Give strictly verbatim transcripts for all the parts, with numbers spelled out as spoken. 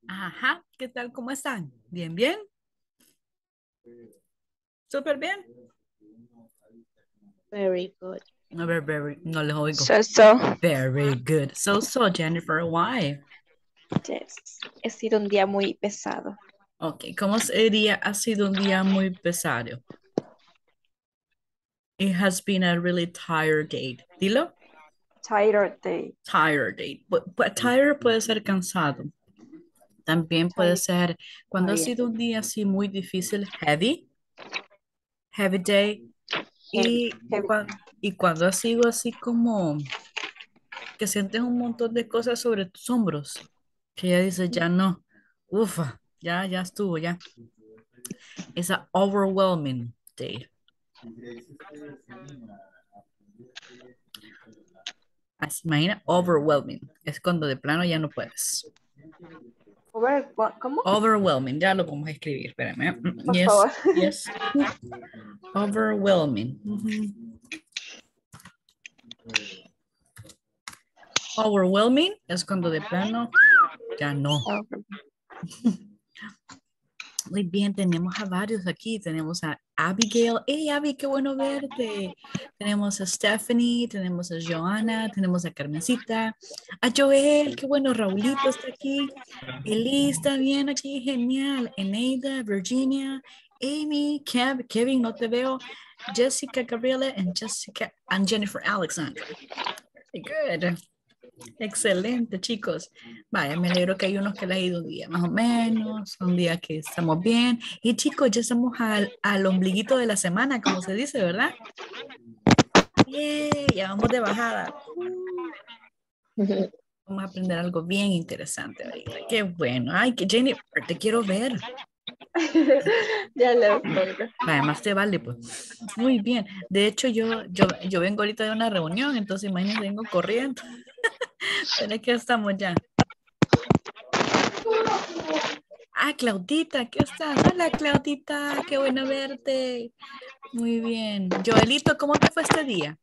Ajá, ¿qué tal? ¿Cómo están? ¿Bien, bien? ¿Súper bien? Very good. A ver, very, no les oigo. So, so, Very good. So, so, Jennifer, why? yes. Ha sido un día muy pesado. Ok, ¿cómo sería? Ha sido un día muy pesado. It has been a really tired day. Dilo. Tired day. Tired day. Pu- pu- tired puede ser cansado. También puede Tired. ser cuando ha Tired. sido un día así muy difícil, heavy, heavy day. Heavy. Y, Heavy. cua- y cuando ha sido así como que sientes un montón de cosas sobre tus hombros, que ya dices, ya no, ufa, ya, ya estuvo, ya. Esa overwhelming day. Así, imagina, overwhelming. Es cuando de plano ya no puedes. Over, what- ¿cómo? Overwhelming, ya lo vamos a escribir, espérame. Mm, Por Yes, favor. yes. Overwhelming. Ujú. Overwhelming es cuando de plano ya no. Over. Muy bien, tenemos a varios aquí. Tenemos a Abigail. Hey, Abby, qué bueno verte. Tenemos a Stephanie, tenemos a Joana, tenemos a Carmencita, a Joel, qué bueno, Raulito está aquí. Elise está bien aquí, genial. Eneida, Virginia, Amy, Kev, Kevin, no te veo. Jessica, Gabriela, and Jessica, and Jennifer Alexander. Very good. Excelente, chicos. Vaya, me alegro que hay unos que les ha ido un día más o menos, un día que estamos bien. Y chicos, ya estamos al, al ombliguito de la semana, como se dice, ¿verdad? ¡Yay! Ya vamos de bajada. Vamos a aprender algo bien interesante ahorita. Qué bueno. Ay, que Jenny, te quiero ver. Ya lo pongo. Vaya, más te vale, pues. Muy bien. De hecho, yo, yo, yo vengo ahorita de una reunión, entonces imagínense, vengo corriendo. Pero es que estamos ya. Ah, Claudita, ¿qué estás? Hola, Claudita, qué bueno verte. Muy bien. Joelito, ¿cómo te fue este día?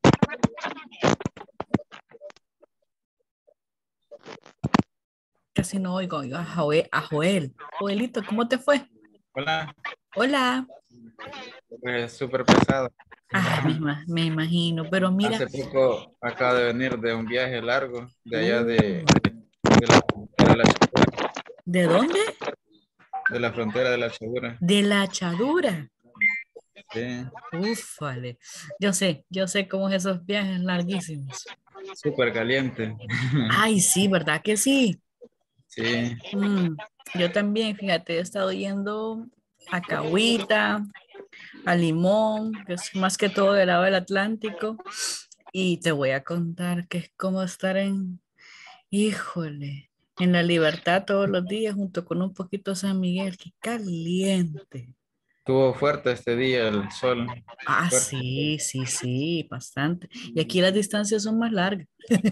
Casi no oigo yo a Joel. A Joel. Joelito, ¿cómo te fue? Hola, Hola. pues súper pesado. Ah, me, ima- me imagino, pero mira. Hace poco acabo de venir de un viaje largo de allá Uh, de, de la frontera de la Chadura, ¿de dónde? de la frontera de la Chadura. De la Chadura. Sí, Ufale. Yo sé, yo sé cómo es esos viajes larguísimos. súper caliente. Ay, sí, ¿verdad que sí? Sí, Mm, yo también, fíjate, he estado yendo a Cahuita, a Limón, que es más que todo del lado del Atlántico, y te voy a contar que es como estar en, híjole, en la libertad todos los días junto con un poquito San Miguel, que caliente. estuvo fuerte este día el sol. Ah, Fuerte. sí, sí, sí, bastante. Y aquí las distancias son más largas.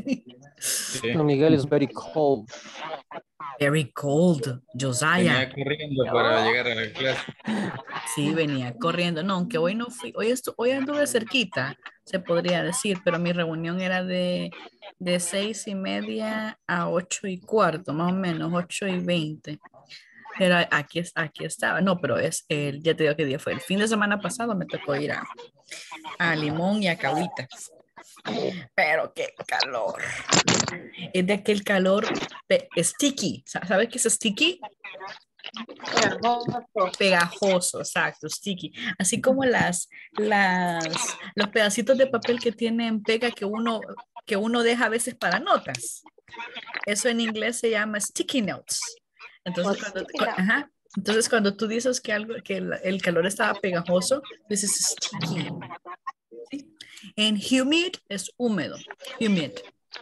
Sí. San Miguel is very cold. Very cold, Josiah. Venía corriendo para Oh, llegar a la clase. sí, venía corriendo. No, aunque hoy no fui, hoy, estu- hoy anduve cerquita, se podría decir, pero mi reunión era de, de seis y media a ocho y cuarto, más o menos, ocho y veinte. Pero aquí, es- aquí estaba, no, pero es el, ya te digo qué día fue. El fin de semana pasado me tocó ir a, a Limón y a Cahuita. Pero qué calor. Es de aquel calor pe- sticky. Sa- ¿Sabes qué es sticky? Pegajoso. Pegajoso, exacto, sticky. Así como las, las, los pedacitos de papel que tienen pega que uno, que uno deja a veces para notas. Eso en inglés se llama sticky notes. Entonces, What's cuando, sticking cu- out? ajá. Entonces, cuando tú dices que algo, que el, el calor estaba pegajoso, dices sticky. ¿Sí? En humid es húmedo, humid.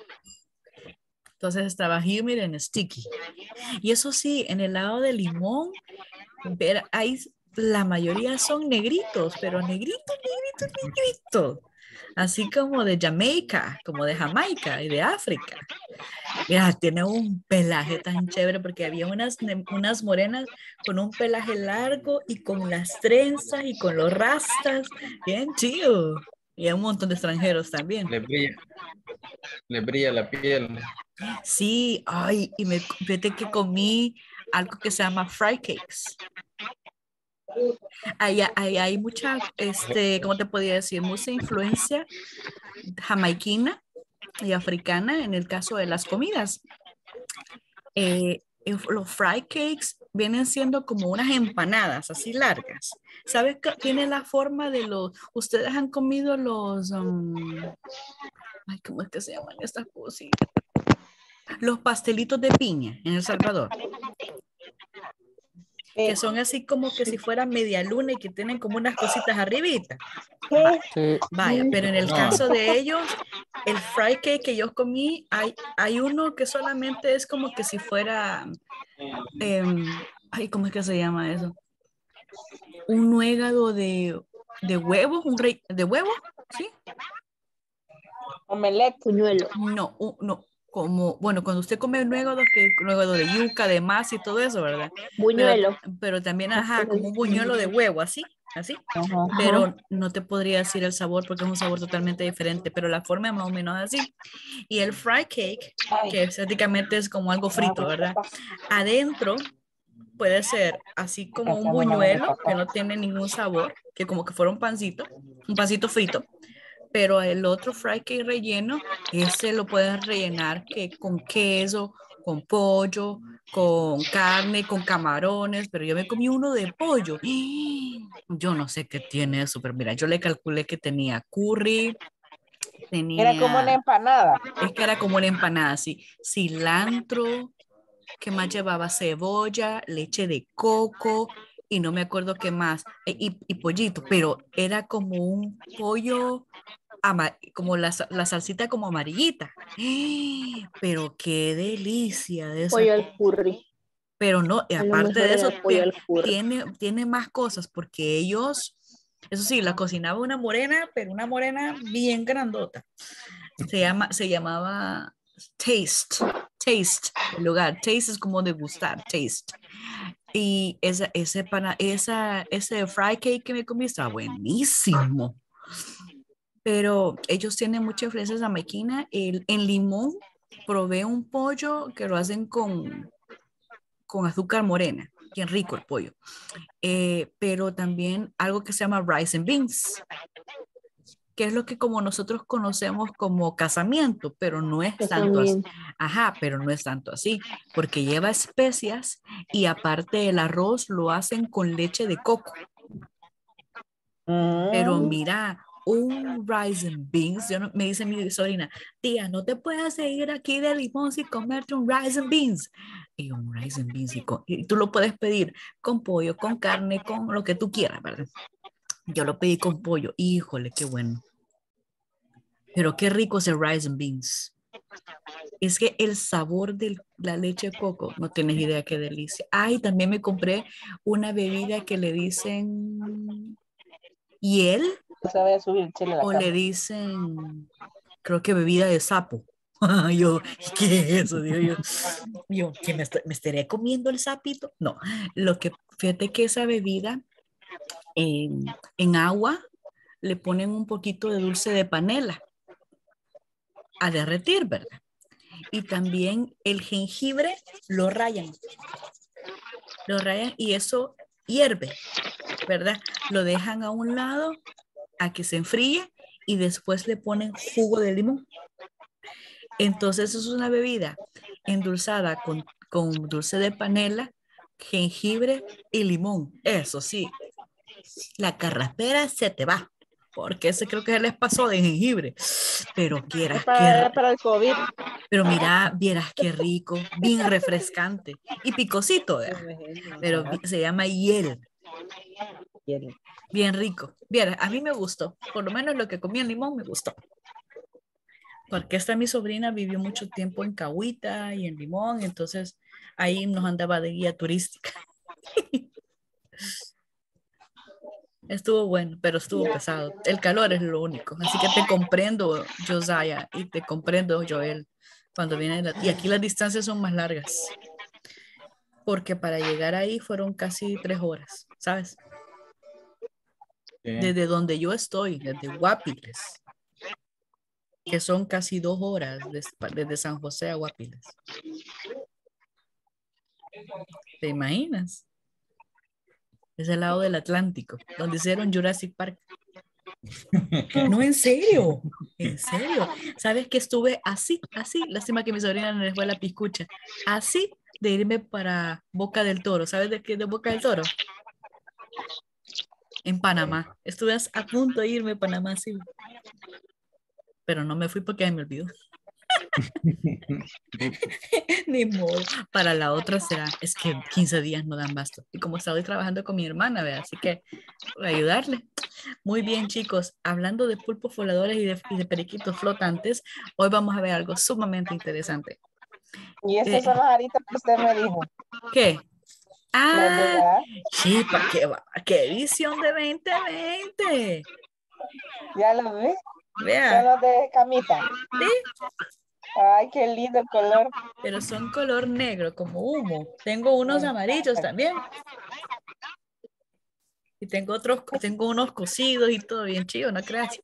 Entonces estaba humid and sticky. Y eso sí, en el lado de Limón, ver, hay, la mayoría son negritos, pero negritos, negritos, negritos. Así como de Jamaica, como de Jamaica y de África. Mira, tiene un pelaje tan chévere porque había unas, ne- unas morenas con un pelaje largo y con las trenzas y con los rastas. Bien chido. Y hay un montón de extranjeros también. Le brilla, le brilla la piel. Sí, ay, y me fíjate que comí algo que se llama fry cakes. Ahí, ahí hay mucha, este, ¿cómo te podría decir? Mucha influencia jamaiquina y africana en el caso de las comidas. Eh, los fry cakes vienen siendo como unas empanadas así largas. ¿Sabes qué? Tiene la forma de los, ustedes han comido los, um, ay, ¿cómo es que se llaman estas cositas? Los pastelitos de piña en El Salvador, Eh, que son así como que si fueran media luna y que tienen como unas cositas arribita. ¿qué? Sí, Vaya, pero en el No, caso de ellos, el fry cake que yo comí, hay, hay uno que solamente es como que si fuera, em, ay, ¿cómo es que se llama eso? Un nuegado de, de huevos, un rey de huevo, ¿sí? Omelette. Puñuelo. No, u- no, como, bueno, cuando usted come nuegados, que es nuegado de yuca, de masa y todo eso, ¿verdad? Pero, Buñuelo. pero también, ajá, como un buñuelo de huevo, así, así. Ajá. Pero no te podría decir el sabor porque es un sabor totalmente diferente, pero la forma es más o menos así. Y el fry cake, Ay, que prácticamente es como algo frito, ¿verdad? Adentro puede ser así como un buñuelo que no tiene ningún sabor, que como que fuera un pancito, un pancito frito, pero el otro fry cake relleno, ese lo puedes rellenar que con queso, con pollo, con carne, con camarones, pero yo me comí uno de pollo. Yo no sé qué tiene eso, pero mira, yo le calculé que tenía curry, era como una tenía, empanada. es que era como una empanada, así, cilantro, que más llevaba cebolla, leche de coco y no me acuerdo qué más, e- y, y pollito, pero era como un pollo, ama- como la, sa- la salsita como amarillita. Pero qué delicia de esa. Pollo al curry. Pero no, y A lo aparte mejor de era eso, pollo tie- al curry. tiene, tiene más cosas porque ellos, eso sí, la cocinaba una morena, pero una morena bien grandota. Se llama, se llamaba Taste, Taste, el lugar. Taste es como degustar, Taste. Y esa, ese, pana, esa, ese fry cake que me comí estaba buenísimo. Pero ellos tienen mucha influencia jamaiquina. El, en Limón probé un pollo que lo hacen con, con azúcar morena. Bien rico el pollo. Eh, pero también algo que se llama rice and beans, que es lo que como nosotros conocemos como casamiento, pero no es Yo tanto así. también. Ajá, pero no es tanto así, porque lleva especias y aparte el arroz lo hacen con leche de coco. Pero Mm. mira, un rice and beans, yo no- me dice mi sobrina, tía, no te puedes seguir aquí de Limón sin comerte un rice and beans. Y un rice and beans, y, con- y tú lo puedes pedir con pollo, con carne, con lo que tú quieras, ¿verdad? Yo lo pedí con pollo, híjole, qué bueno. Pero qué rico ese rice and beans. Es que el sabor de la leche de coco, no tienes idea qué delicia. Ay, también me compré una bebida que le dicen hiel No se vaya a subir el chile a la o le cama. dicen, creo que bebida de sapo. Yo, ¿qué es eso? Digo yo, yo ¿que me, est- me estaré comiendo el sapito? No, lo que, fíjate que esa bebida en, en agua le ponen un poquito de dulce de panela a derretir, ¿verdad? Y también el jengibre lo rayan, lo rayan y eso hierve, ¿verdad? Lo dejan a un lado a que se enfríe y después le ponen jugo de limón. Entonces es una bebida endulzada con, con dulce de panela, jengibre y limón. Eso sí, la carraspera se te va, porque ese creo que se les pasó de jengibre. Pero Es quieras, para, qué, es para el COVID. pero mira, vieras qué rico, bien refrescante y picosito, Me ¿verdad? imagino. Pero Ajá. bi- se llama hiel, Bien. bien rico. Vieras, a mí me gustó, por lo menos lo que comí en limón me gustó. Porque esta mi sobrina vivió mucho tiempo en Cahuita y en Limón, entonces ahí nos andaba de guía turística. Estuvo bueno, pero estuvo pesado. El calor es lo único. Así que te comprendo, Josiah, y te comprendo, Joel, cuando viene la... Y aquí las distancias son más largas, porque para llegar ahí fueron casi tres horas, ¿sabes? sí. Desde donde yo estoy, desde Guapiles. que son casi dos horas des- desde San José a Guapiles. ¿Te imaginas? Es el lado del Atlántico, donde hicieron Jurassic Park. No, en serio, en serio. ¿Sabes que estuve así, así? Lástima que mi sobrina no les fue a la piscucha. Así de irme para Boca del Toro. ¿Sabes de qué es de Boca del Toro? En Panamá. Estuve a punto de irme a Panamá, sí. Pero no me fui porque me olvidó. Ni modo. Para la otra será. Es que quince días no dan basto. Y como estoy trabajando con mi hermana, ¿verdad? Así que voy a ayudarle. Muy bien, chicos. Hablando de pulpos voladores y de, y de periquitos flotantes, hoy vamos a ver algo sumamente interesante. Y estas Eh, son las aritas que usted me dijo. ¿Qué? Ah, ¿Verdad? chipa, qué, va- qué edición de veinte veinte. ¿Ya los vi? Son Vea, los de camita. sí, Ay, qué lindo el color. pero son color negro, como humo. Tengo unos amarillos también. Y tengo otros, tengo unos cosidos y todo bien chido, ¿no creas?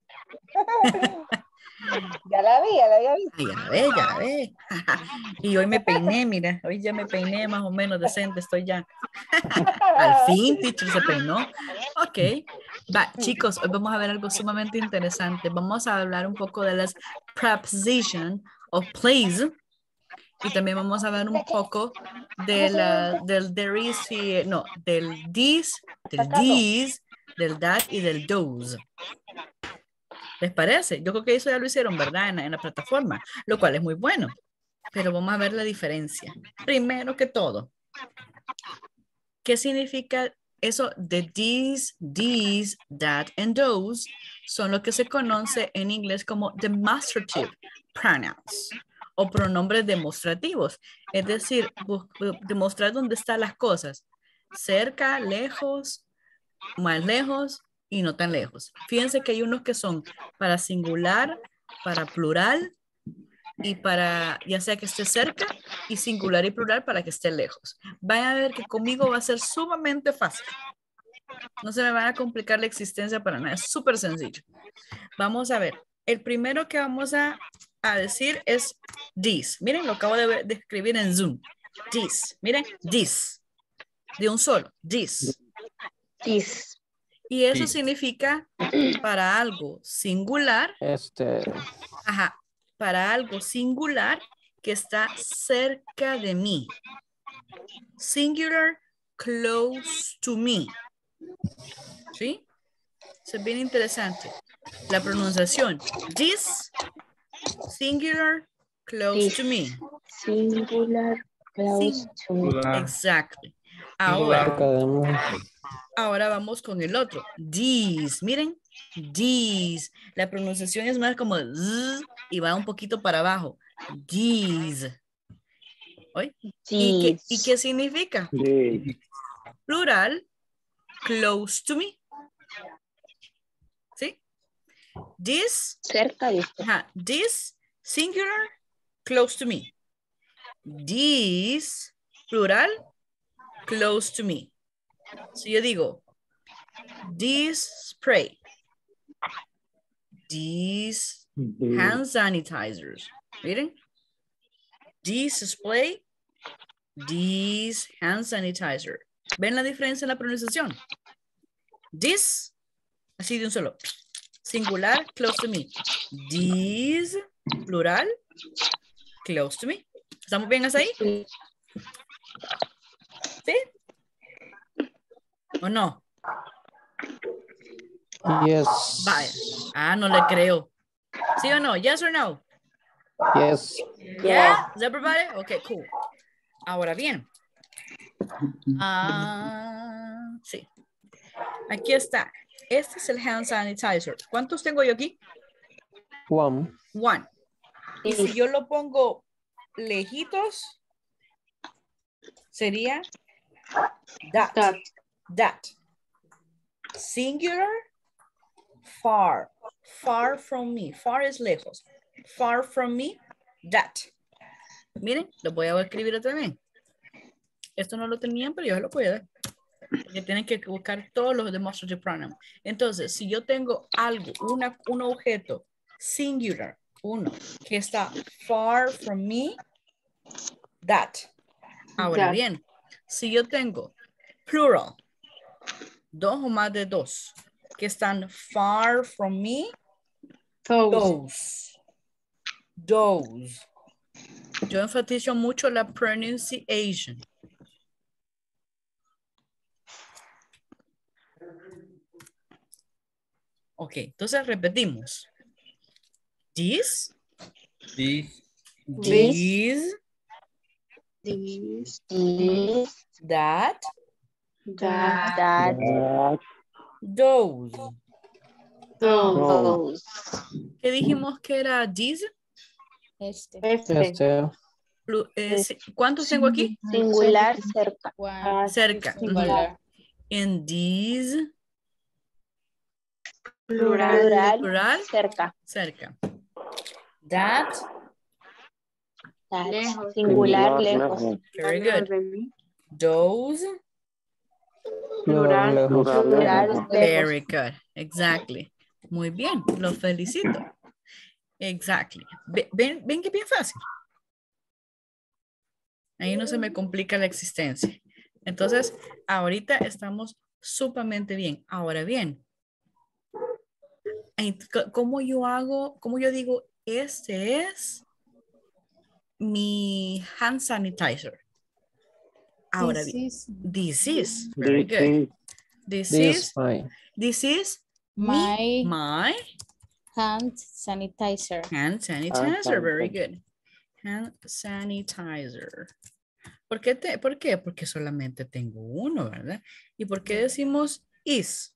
Ya la vi, ya la había visto. Ay, ya la ve, ya la ve. Y hoy me peiné, mira, hoy ya me peiné más o menos decente, estoy ya. Al fin, teacher se peinó. Ok. Va, chicos, hoy vamos a ver algo sumamente interesante. Vamos a hablar un poco de las preposition of please. Y también vamos a ver un poco de la, del there is y, no, del this, del these, del that y del those. ¿Les parece? Yo creo que eso ya lo hicieron, ¿verdad? En la, en la plataforma, lo cual es muy bueno. Pero vamos a ver la diferencia. Primero que todo, ¿qué significa eso de these, these, that, and those? Son lo que se conoce en inglés como demonstrative pronouns o pronombres demostrativos. Es decir, demostrar dónde están las cosas. Cerca, lejos, más lejos y no tan lejos. Fíjense que hay unos que son para singular, para plural y para ya sea que esté cerca y singular y plural para que esté lejos. Van a ver que conmigo va a ser sumamente fácil. No se me van a complicar la existencia para nada. Es súper sencillo. Vamos a ver. El primero que vamos a, a decir es this. Miren, lo acabo de, de escribir en Zoom. This. Miren, this. De un solo. This. This. Y eso Sí. significa para algo singular. Este, Ajá. Para algo singular que está cerca de mí. Singular, close to me. ¿Sí? Eso es bien interesante. La pronunciación. This, singular, close This. to me. Singular, close to me. Exactly. Ahora, cerca de mí. ahora vamos con el otro. These. Miren. These. La pronunciación es más como z y va un poquito para abajo. These. ¿Oye? ¿Y qué, ¿Y qué significa? Sí. Plural, close to me. ¿Sí? This, Cerca de usted. ajá, this, singular, close to me. This, plural, close to me. Si yo digo, this spray, these hand sanitizers. Miren. This spray, this hand sanitizer. ¿Ven la diferencia en la pronunciación? This, así de un solo. Singular, close to me. This, plural, close to me. ¿Estamos bien hasta ahí? ¿Sí? ¿O no? Yes. Vaya. Ah, no le creo. ¿Sí o no? Yes or no? Yes. Yeah. Is everybody? Okay, cool. Ahora bien. Ah, sí. Aquí está. Este es el hand sanitizer. ¿Cuántos tengo yo aquí? One. One. Y si yo lo pongo lejitos, sería that. That. That. Singular, far. Far from me. Far es lejos. Far from me, that. Miren, lo voy a escribir otra vez. Esto no lo tenían, pero yo se lo puedo dar. Porque tienen que buscar todos los demonstrative pronouns. Entonces, si yo tengo algo, una, un objeto singular, uno, que está far from me, that. Ahora That. bien, si yo tengo plural, dos o más de dos, que están far from me, those. Those. Yo enfatizo mucho la pronunciation. Ok, entonces repetimos. This, This, these, This, that, that, That, That, those. those. ¿Qué dijimos que era this? Este. Este. este, Plu- eh, si- ¿Cuántos tengo aquí? Singular, cerca. One, Cerca. singular. En these, Plural, plural, cerca. cerca. That, That. Lejos. Singular, lejos. very good. Those, plural, lejos. Plural, lejos. very good. Exactly. Muy bien, los felicito. Exactly. Ve- ¿Ven, ven que bien fácil? Ahí no se me complica la existencia. Entonces, ahorita estamos sumamente bien. Ahora bien, ay, c- ¿cómo yo hago, cómo yo digo, este es mi hand sanitizer? Ahora This bien, is this is, very This good. is, This this is, my, this is my me, my hand sanitizer. hand sanitizer, very sanitizer. good. Hand sanitizer. ¿Por qué, te- ¿Por qué? Porque solamente tengo uno, ¿verdad? ¿Y por qué decimos is?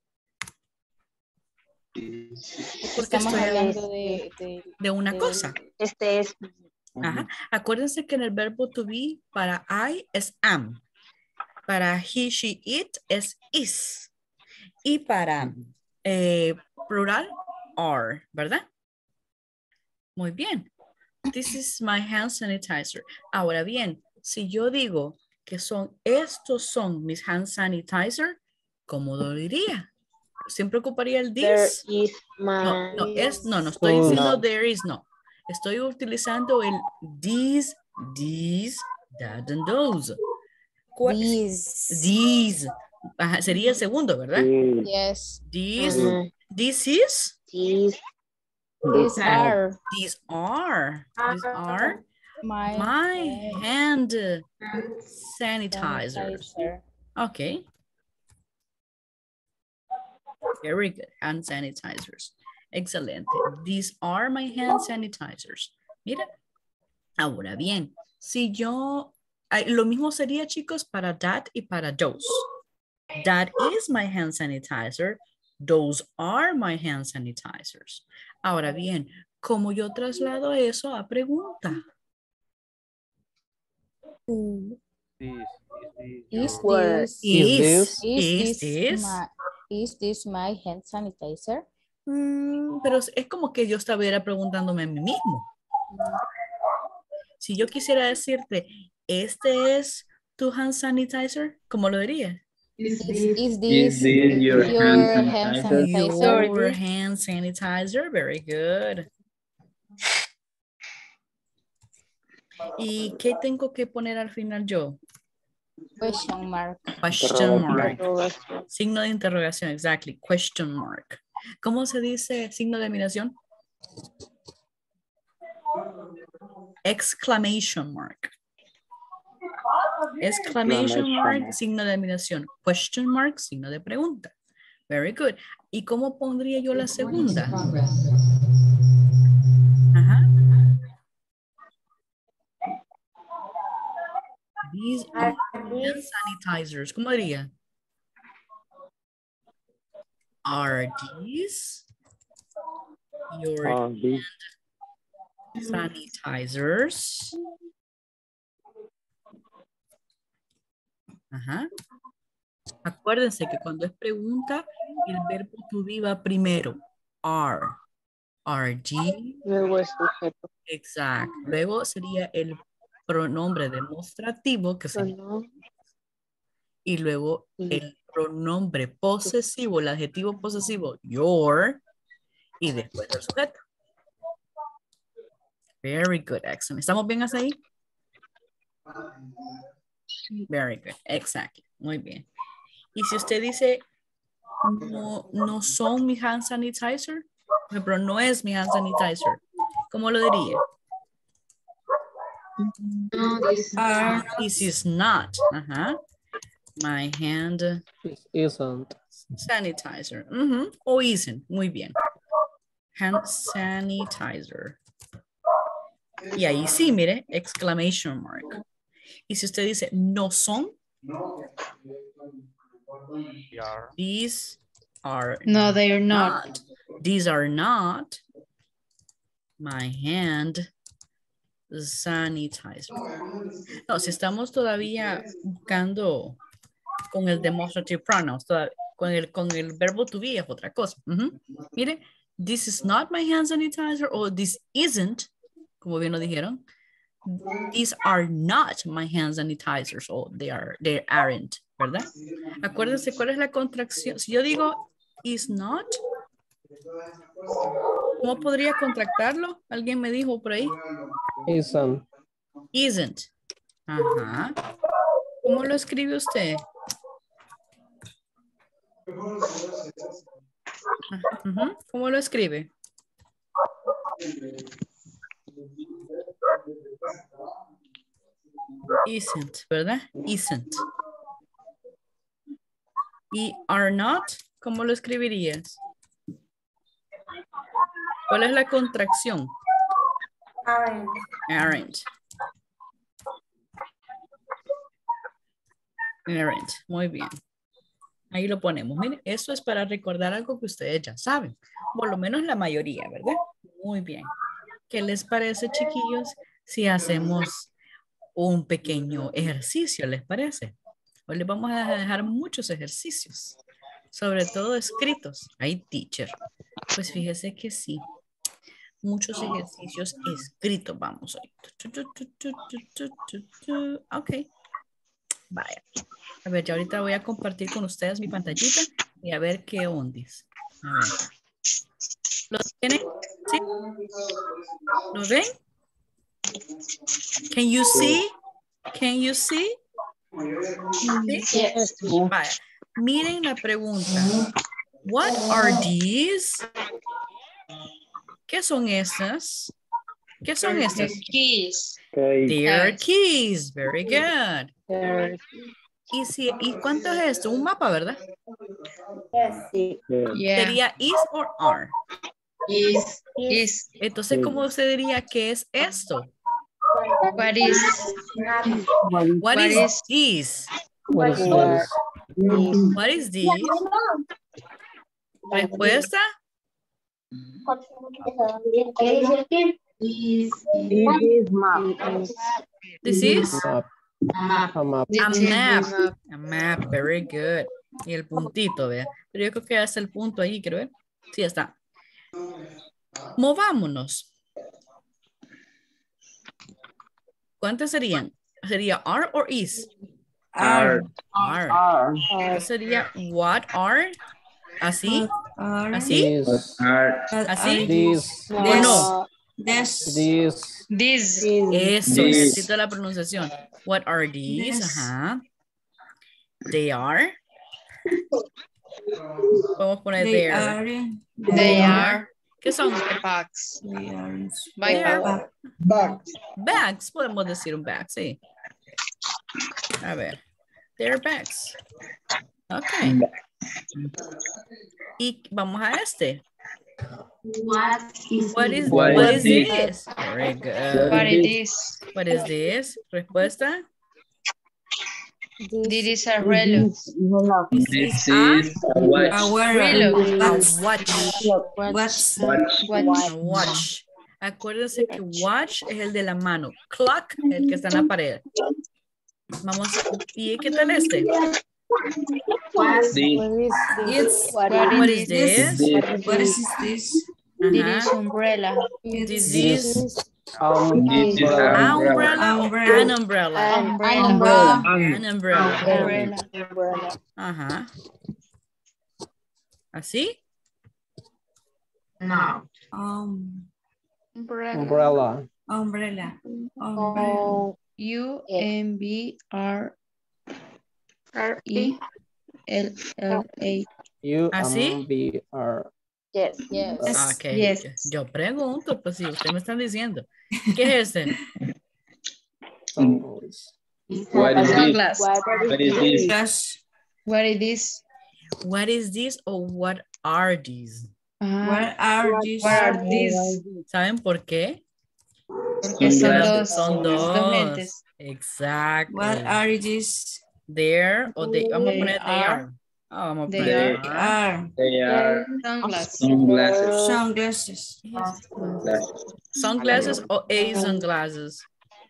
Porque Estamos estoy hablando hablando de, de, de una de- cosa. Este es Ajá. Acuérdense que en el verbo to be para I es am. Para he, she, it es is. Y para eh, plural, are, ¿verdad? Muy bien. This is my hand sanitizer. Ahora bien, si yo digo que son, estos son mis hand sanitizer, ¿cómo lo diría? Siempre ocuparía el there this. is my No, no, es, no, no estoy Oh, diciendo no. there is, no. Estoy utilizando el these, these, that, and those. ¿Cuál- these. These. Ajá, sería el segundo, ¿verdad? this, Yes. These, Mm, this is, these These Ah. are these are, these are my, my hand sanitizers. sanitizer. Okay. Very good. Hand sanitizers. Excelente. These are my hand sanitizers. Mira. Ahora bien, si yo, ay, lo mismo sería, chicos, para that y para those. That is my hand sanitizer. Those are my hand sanitizers. Ahora bien, ¿cómo yo traslado eso a pregunta? this, this, this, Is Word. this Is Is, this? is is this this? my is this my hand sanitizer? Mm, pero es es como que yo estuviera preguntándome a mí mismo. Si yo quisiera decirte, ¿este es tu hand sanitizer? ¿Cómo lo diría? Is, is this this your your hand hand sanitizer? sanitizer? Your hand sanitizer. Very good. ¿Y qué tengo que poner al final yo? Question mark. Question mark. interrogación. Signo de interrogación, exactly. Question mark. ¿Cómo se dice signo de admiración? Exclamation mark. Exclamation mark, signo de admiración. Question mark, signo de pregunta. Very good. ¿Y cómo pondría yo la segunda? Ajá. These are hand sanitizers. ¿Cómo diría? Are these your uh, this, sanitizers? Ajá. Acuérdense que cuando es pregunta, el verbo to be va primero. Are. Are these. Luego el sujeto. Exacto. Luego sería el pronombre demostrativo que sería, ¿no? y luego el pronombre posesivo, el adjetivo posesivo, your, y después el sujeto. Very good, excellent. ¿Estamos bien hasta ahí? Very good, exactly. Muy bien. Y si usted dice, no, no son mi hand sanitizer, por ejemplo, no es mi hand sanitizer, ¿cómo lo diría? No, this are This is not. Ajá. My hand It isn't. sanitizer. Ujú. O isn't. Muy bien. Hand sanitizer. Y ahí sí, mire, exclamation mark. Y si usted dice, no son, these are no, they are not. not. These are not my hand sanitizer. No, si estamos todavía buscando con el demonstrative pronouns, toda- con el, con el verbo to be es otra cosa. Ujú. Mire, this is not my hand sanitizer o this isn't, como bien lo dijeron. These are not my hand sanitizers o they are, they aren't, ¿verdad? Acuérdense cuál es la contracción. Si yo digo is not, ¿cómo podría contractarlo? Alguien me dijo por ahí. Isn't. Isn't. Ajá. ¿Cómo lo escribe usted? Ajá, ujú. ¿Cómo lo escribe? Isn't, ¿verdad? Isn't. Y are not, ¿cómo lo escribirías? ¿Cuál es la contracción? Aren't. Aren't. Aren't. Muy bien. Ahí lo ponemos. Miren, eso es para recordar algo que ustedes ya saben. Por lo menos la mayoría, ¿verdad? Muy bien. ¿Qué les parece, chiquillos, si hacemos un pequeño ejercicio? ¿Les parece? Hoy les vamos a dejar muchos ejercicios, sobre todo escritos. Ay, teacher. Pues fíjese que sí. Muchos ejercicios escritos vamos hoy. Ok. Vaya. A ver, ya ahorita voy a compartir con ustedes mi pantallita y a ver qué ondis. A ver. ¿Lo tienen? ¿Sí? ¿Lo ven? Can you see? Can you see? ¿Sí? Yes. Vaya. Miren la pregunta. What are these? ¿Qué son estas? ¿Qué son estas? Keys. Okay. They are Yes. keys. Very good. ¿Y, si, ¿Y cuánto es esto? Un mapa, ¿verdad? Sí. Yeah. ¿Sería is or are? Is. Is. Entonces, ¿cómo usted diría que es esto? What is. What, What is, is- this? What is this? What is this? Respuesta. This is Map. A map. a This is map. the A map, very good. Y el puntito, vea. Pero yo creo que hace el punto ahí, quiero ver. Sí, ya está. Movámonos. ¿Cuántas serían? ¿Sería are or is? Are. Are. Entonces sería what are? ¿Así? ¿Así? This. Are. ¿Así? This. ¿O no? This. This. Eso, These. necesito la pronunciación. What are these? Ajá. They are. Podemos poner there. They are ¿Qué son? bags. They By are bag. bags. Podemos decir un bag, sí. A ver. They're bags. Ok. Y vamos a este. What is What is, What what is is this? this? Very good. What it is. What is this? Respuesta. This is a reloj. This is a watch. Reloj. A watch. Watch. Watch. A watch. Acuérdense que watch es el de la mano. Clock es el que está en la pared. Vamos. ¿Y qué tal este? This. What is this? This. This is Ajá. umbrella. This is Um, This is an umbrella. umbrella. An umbrella. Umbrella. An umbrella. Umbrella. Ajá. ¿Así? no? Umbrella. umbrella. Umbrella. Umbrella. O U M B R E L L A. U ¿Así? M B R. yes. Yes. Ah, ok. Yes. Yo pregunto, pues si usted me está diciendo. ¿Qué es este? Sunglasses. What is this? Sunglass. What What is this? Gosh. What is this? What is this or what are these? Ah, are what are these? ¿Saben por qué? Porque son dos, Son dos dos. lentes. Exacto. What are these? There o they. Vamos a They poner they are. are. Ah, vamos a They poner are. are. They are Sunglass. sunglasses. Sunglasses. Glasses. Sunglasses o a sunglasses.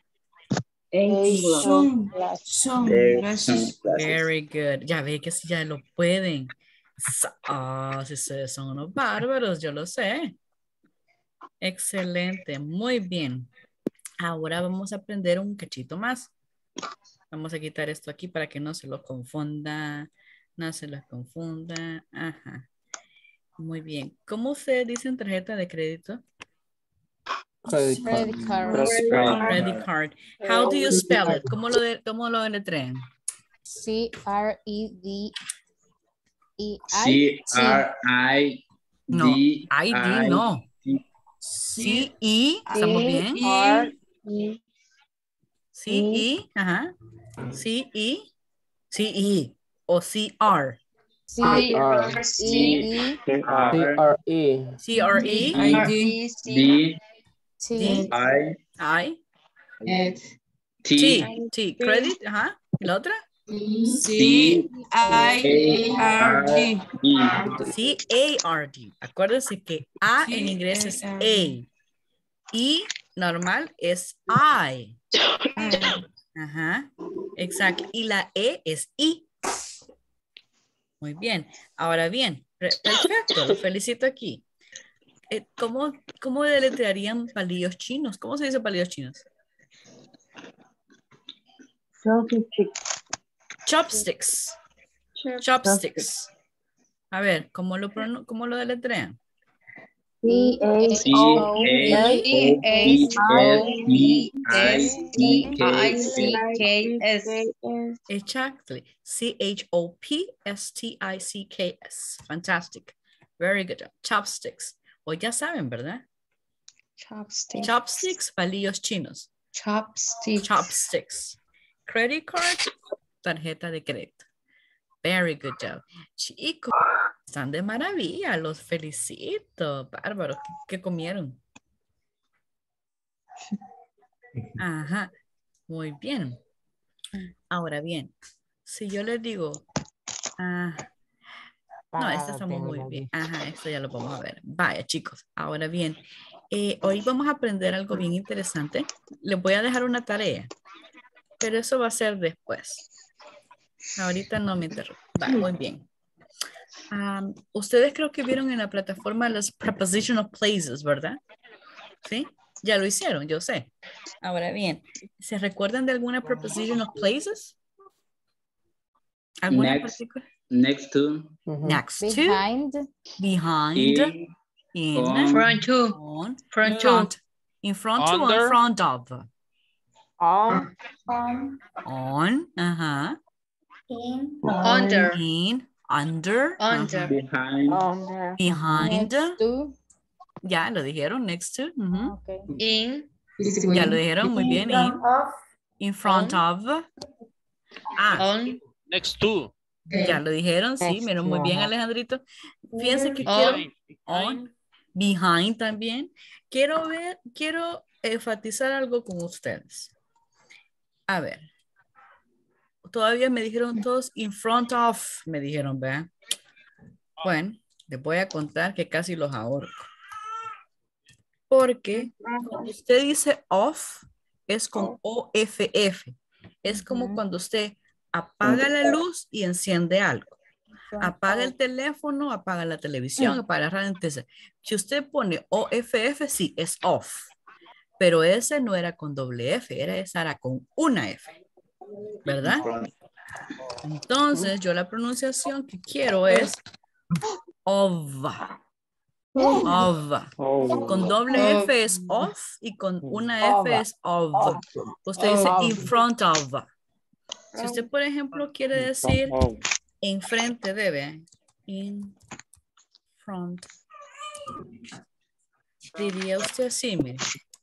Sun, They're sunglasses. sunglasses. Very good. Ya ve que si ya lo pueden. Sa- Ah, si ustedes son unos bárbaros, yo lo sé. Excelente, muy bien. Ahora vamos a aprender un cachito más. Vamos a quitar esto aquí para que no se lo confunda. No se los confunda. Ajá. Muy bien. ¿Cómo ustedes dicen tarjeta de crédito? Credit card. Credit card. Credit card. Credit card. How do you spell it? ¿Cómo lo, de, cómo lo deletrean? C R E D E I. C R I No, D I D no. C E, ¿estamos bien? R E C E, ajá. C E, C E o C R. C R. C E C R R E. C R E, I D. E C D T I I, T T, T, credit, ajá. ¿Y la otra? C I R D. E. C A R D. Acuérdense que A en inglés es A. Y normal es I. Ajá. Exacto. Y la E es I. Muy bien. Ahora bien, pre- perfecto. Lo felicito aquí. Eh, ¿Cómo, cómo deletrearían palillos chinos? ¿Cómo se dice palillos chinos? Chopsticks. Chopsticks. A ver, ¿cómo lo, pronu- cómo lo deletrean? C A C O A E O A P O S P T S T I C K S. Exactly. C H O P S T I C K S. Fantastic. Very good job. Chopsticks. Hoy ya saben, ¿verdad? Chopstick. Chopsticks, palillos chinos. Chopstick. Chopsticks. Credit card, tarjeta de crédito. Very good job. Chicos, están de maravilla. Los felicito. Bárbaro. ¿Qué, qué comieron? Ajá. Muy bien. Ahora bien, si yo les digo, ah, no, esta estamos muy bien. Ajá, esto ya lo vamos a ver. Vaya, chicos. Ahora bien, eh, hoy vamos a aprender algo bien interesante. Les voy a dejar una tarea, pero eso va a ser después. Ahorita no me interrumpo. Va, muy bien. Um, ustedes creo que vieron en la plataforma los prepositional places, ¿verdad? ¿Sí? Ya lo hicieron, yo sé. Ahora bien, ¿se recuerdan de alguna prepositional places? ¿Alguna Next. particular? Next to Mhm. Next to, behind. behind, in in, on Front two. on, Front in two. front, in front to, on Under. front of, on On, on, ajá, in, Under. in, under, Under. ajá, behind on behind, Next to. ya lo dijeron, next to, ujú. Okay. In. Ya lo dijeron, muy in bien, front in, of, in front of, ah, On. Next to. ya lo dijeron, sí, Next miren, to, muy bien, ajá. Alejandrito. Fíjense que On. quiero, Behind. on, behind también. Quiero ver, quiero enfatizar algo con ustedes. A ver. Todavía me dijeron todos in front of, me dijeron, vean. Bueno, les voy a contar que casi los ahorco. Porque cuando usted dice off, es con O F F. Es como Ujú. cuando usted apaga la luz y enciende algo. Apaga el teléfono, apaga la televisión, apaga la radio. Entonces, si usted pone O F F, sí, es off. Pero ese no era con doble F, era, esa era con una F. ¿Verdad? Entonces, yo la pronunciación que quiero es of. Of. Oh. Con doble Of. F es off y con una F es of. Usted dice Of. in front of. Si usted, por ejemplo, quiere decir Oh. enfrente de, ¿ve? In front. Diría usted así, mire.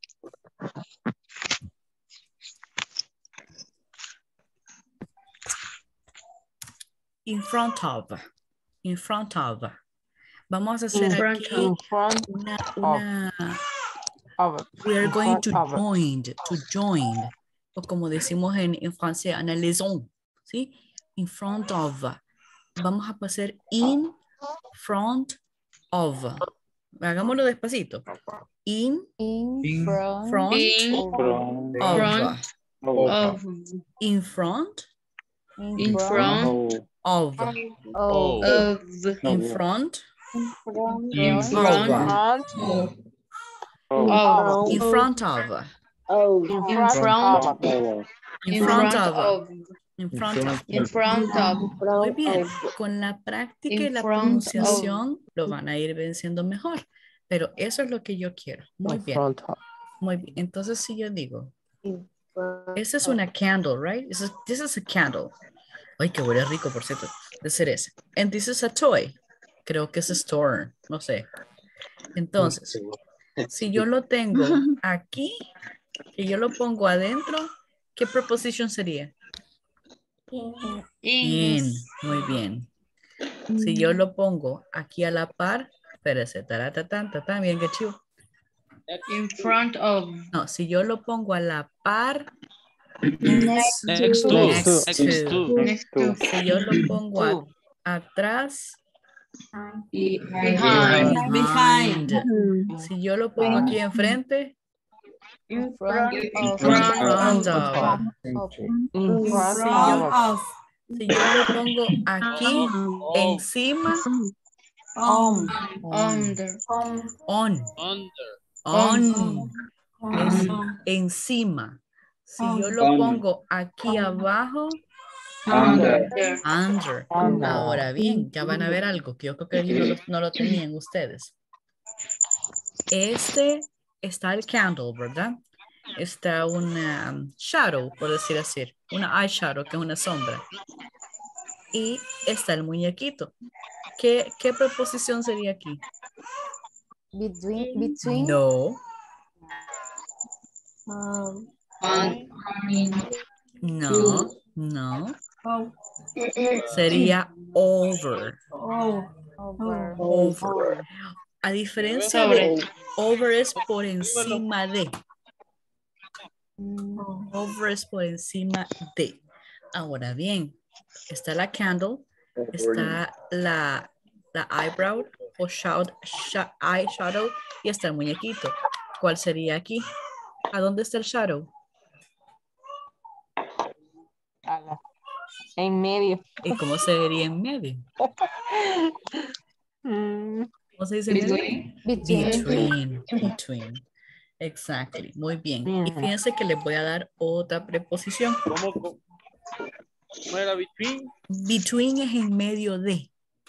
In front of. In front of. Vamos a hacer In front aquí In front una, una, of. we are In going front to of. join, to join. O como decimos en, en francés, en la liaison, ¿sí? In front of. Vamos a pasar in front of. Hagámoslo despacito. In In In front. front In of. From. of. front of. In front In In front. front Oh. of. Of. of. In front In front. front. of. Of. In front of. Oh, In In front. front of. In In front front of. of. In In front of. front. In front of. Muy bien. Con la práctica y In la front pronunciación lo van a ir venciendo mejor. Pero eso es lo que yo quiero. Muy In bien. front of. Muy bien. Entonces, si yo digo, in front esa es una candle, right? This is, this is a candle. Ay, qué huele rico, por cierto, de cereza. And this is a toy. Creo que es a store, no sé. Entonces, si yo lo tengo aquí, que yo lo pongo adentro, ¿qué preposición sería? in, In. Muy bien. Si yo lo pongo aquí a la par, espérese, taratatán, tatán, bien que chivo. In front of. No, si yo lo pongo a la par, Next, Next to. next Next to. to. Next to. Si yo lo pongo a- atrás, Behind. behind. behind. Si yo lo pongo aquí enfrente, In front In of. front of. Of. In front Si Front yo, of. of. si yo lo pongo aquí encima, On. Under. on, on, Under. on, es On. encima. Si yo lo pongo aquí abajo, Under. under. Under. Ahora bien, ya van a ver algo que yo creo que ahí no lo, no lo tenían ustedes. Este está el candle, ¿verdad? Está una um, shadow, por decir así. Una eyeshadow, que es una sombra. Y está el muñequito. ¿Qué, qué preposición sería aquí? Between. Between. No, um, On. no, no. oh, Sería over. oh, Over. Over. A diferencia de over es por encima de. Mm, Over es por encima de. Ahora bien, está la candle, está la, la eyebrow o shadow, sha- eyeshadow y está el muñequito. ¿Cuál sería aquí? ¿A dónde está el shadow? Ala. En medio. ¿Y cómo se vería en medio? Mm. ¿Cómo se dice en medio? Between. Between. Between. Exactly. Muy bien. Y Bien. fíjense que les voy a dar otra preposición. ¿Cómo, cómo, cómo era between? Between es en medio de.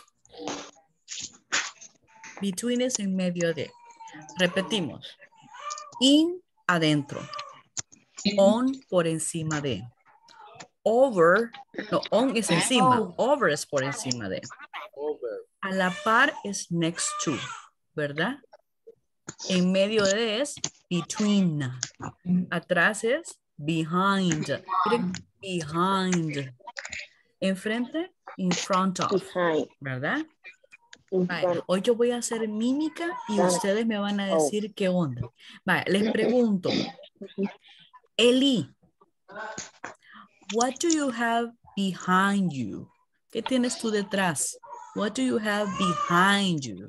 Between es en medio de. Repetimos. In, adentro. On, por encima de. Over, no, on es encima. Over es por encima de. Over. A la par es next to, ¿verdad? En medio de es between. Atrás es behind. Miren, behind. Enfrente, in front of, behind, ¿verdad? in Vale, front, hoy yo voy a hacer mímica y ustedes me van a decir qué onda. Vale, les pregunto. Eli, what do you have behind you? ¿Qué tienes tú detrás? What do you have behind you?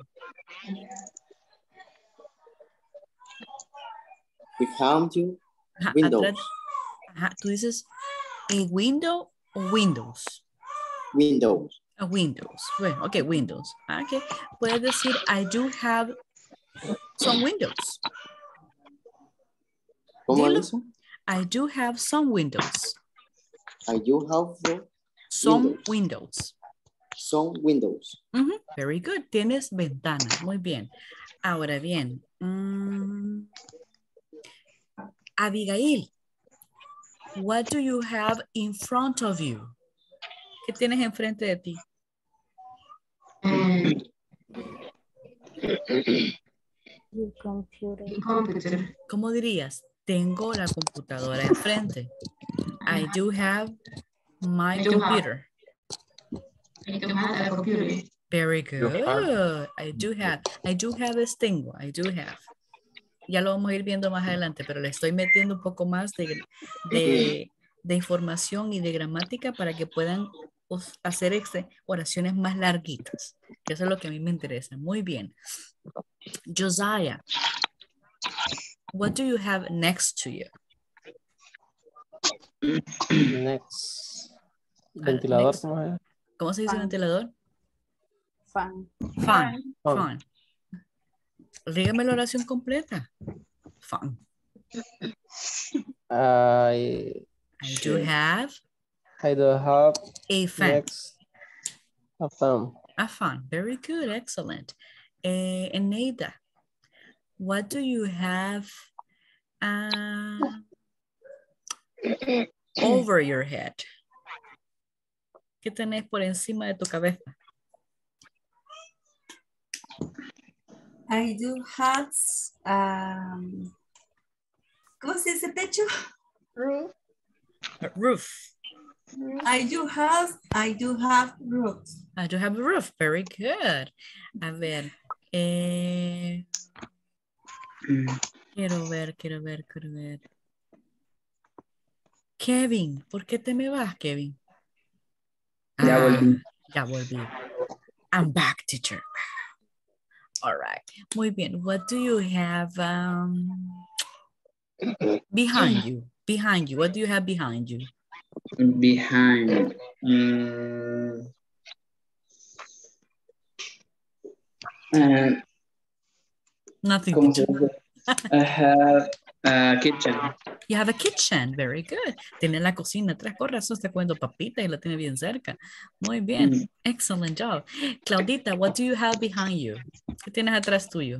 Behind you, Ajá, windows, atrás- ajá, tú dices a window o windows. windows. A windows. Bueno, ok, windows. Ah, ok. Puedes decir I do have some windows. ¿Cómo Dilo. dice? I do have some windows. I do have the Some Windows. windows. some windows. Ujú, very good. Tienes ventana. Muy bien. Ahora bien. mm, Abigail, what do you have in front of you? ¿Qué tienes enfrente de ti? Your computer. Computer. ¿Cómo dirías? Tengo la computadora enfrente. I do have my I do have- computer. I do have a computer. Very You have. good. I do have. I do have es tengo. I do have. Ya lo vamos a ir viendo más adelante, pero le estoy metiendo un poco más de, de, de información y de gramática para que puedan os- hacer este- oraciones más larguitas. Que eso es lo que a mí me interesa. Muy bien. Josiah, what do you have next to you? Next. Ventilador, next. ¿cómo es? ¿Cómo se dice Fan. ventilador? Fan. Fan. Fan. Fan. Dígame la oración completa. Fan. I, I do have I do have a fan. next a fan. A fan. Very good. Excellent. Eh, Eneida, what do you have uh, over your head? ¿Qué tenés por encima de tu cabeza? I do have, um, ¿cómo se dice techo? Roof. A roof. I do have, I do have roof. I do have a roof. Very good. A ver. Eh, quiero ver, quiero ver, quiero ver. Kevin, ¿por qué te me vas, Kevin? Ya Ah, volví. ya volví. I'm back, teacher. All right. Muy bien. What do you have um, behind you? Behind you. What do you have behind you? Behind. Mm, uh, Nothing. ¿Cómo se teacher. dice? I have a kitchen. You have a kitchen. Very good. Tiene la cocina atrás. Con razón está comiendo papitas y la tiene bien cerca. Muy bien. Mm. Excellent job. Claudita, what do you have behind you? ¿Qué tienes atrás tuyo?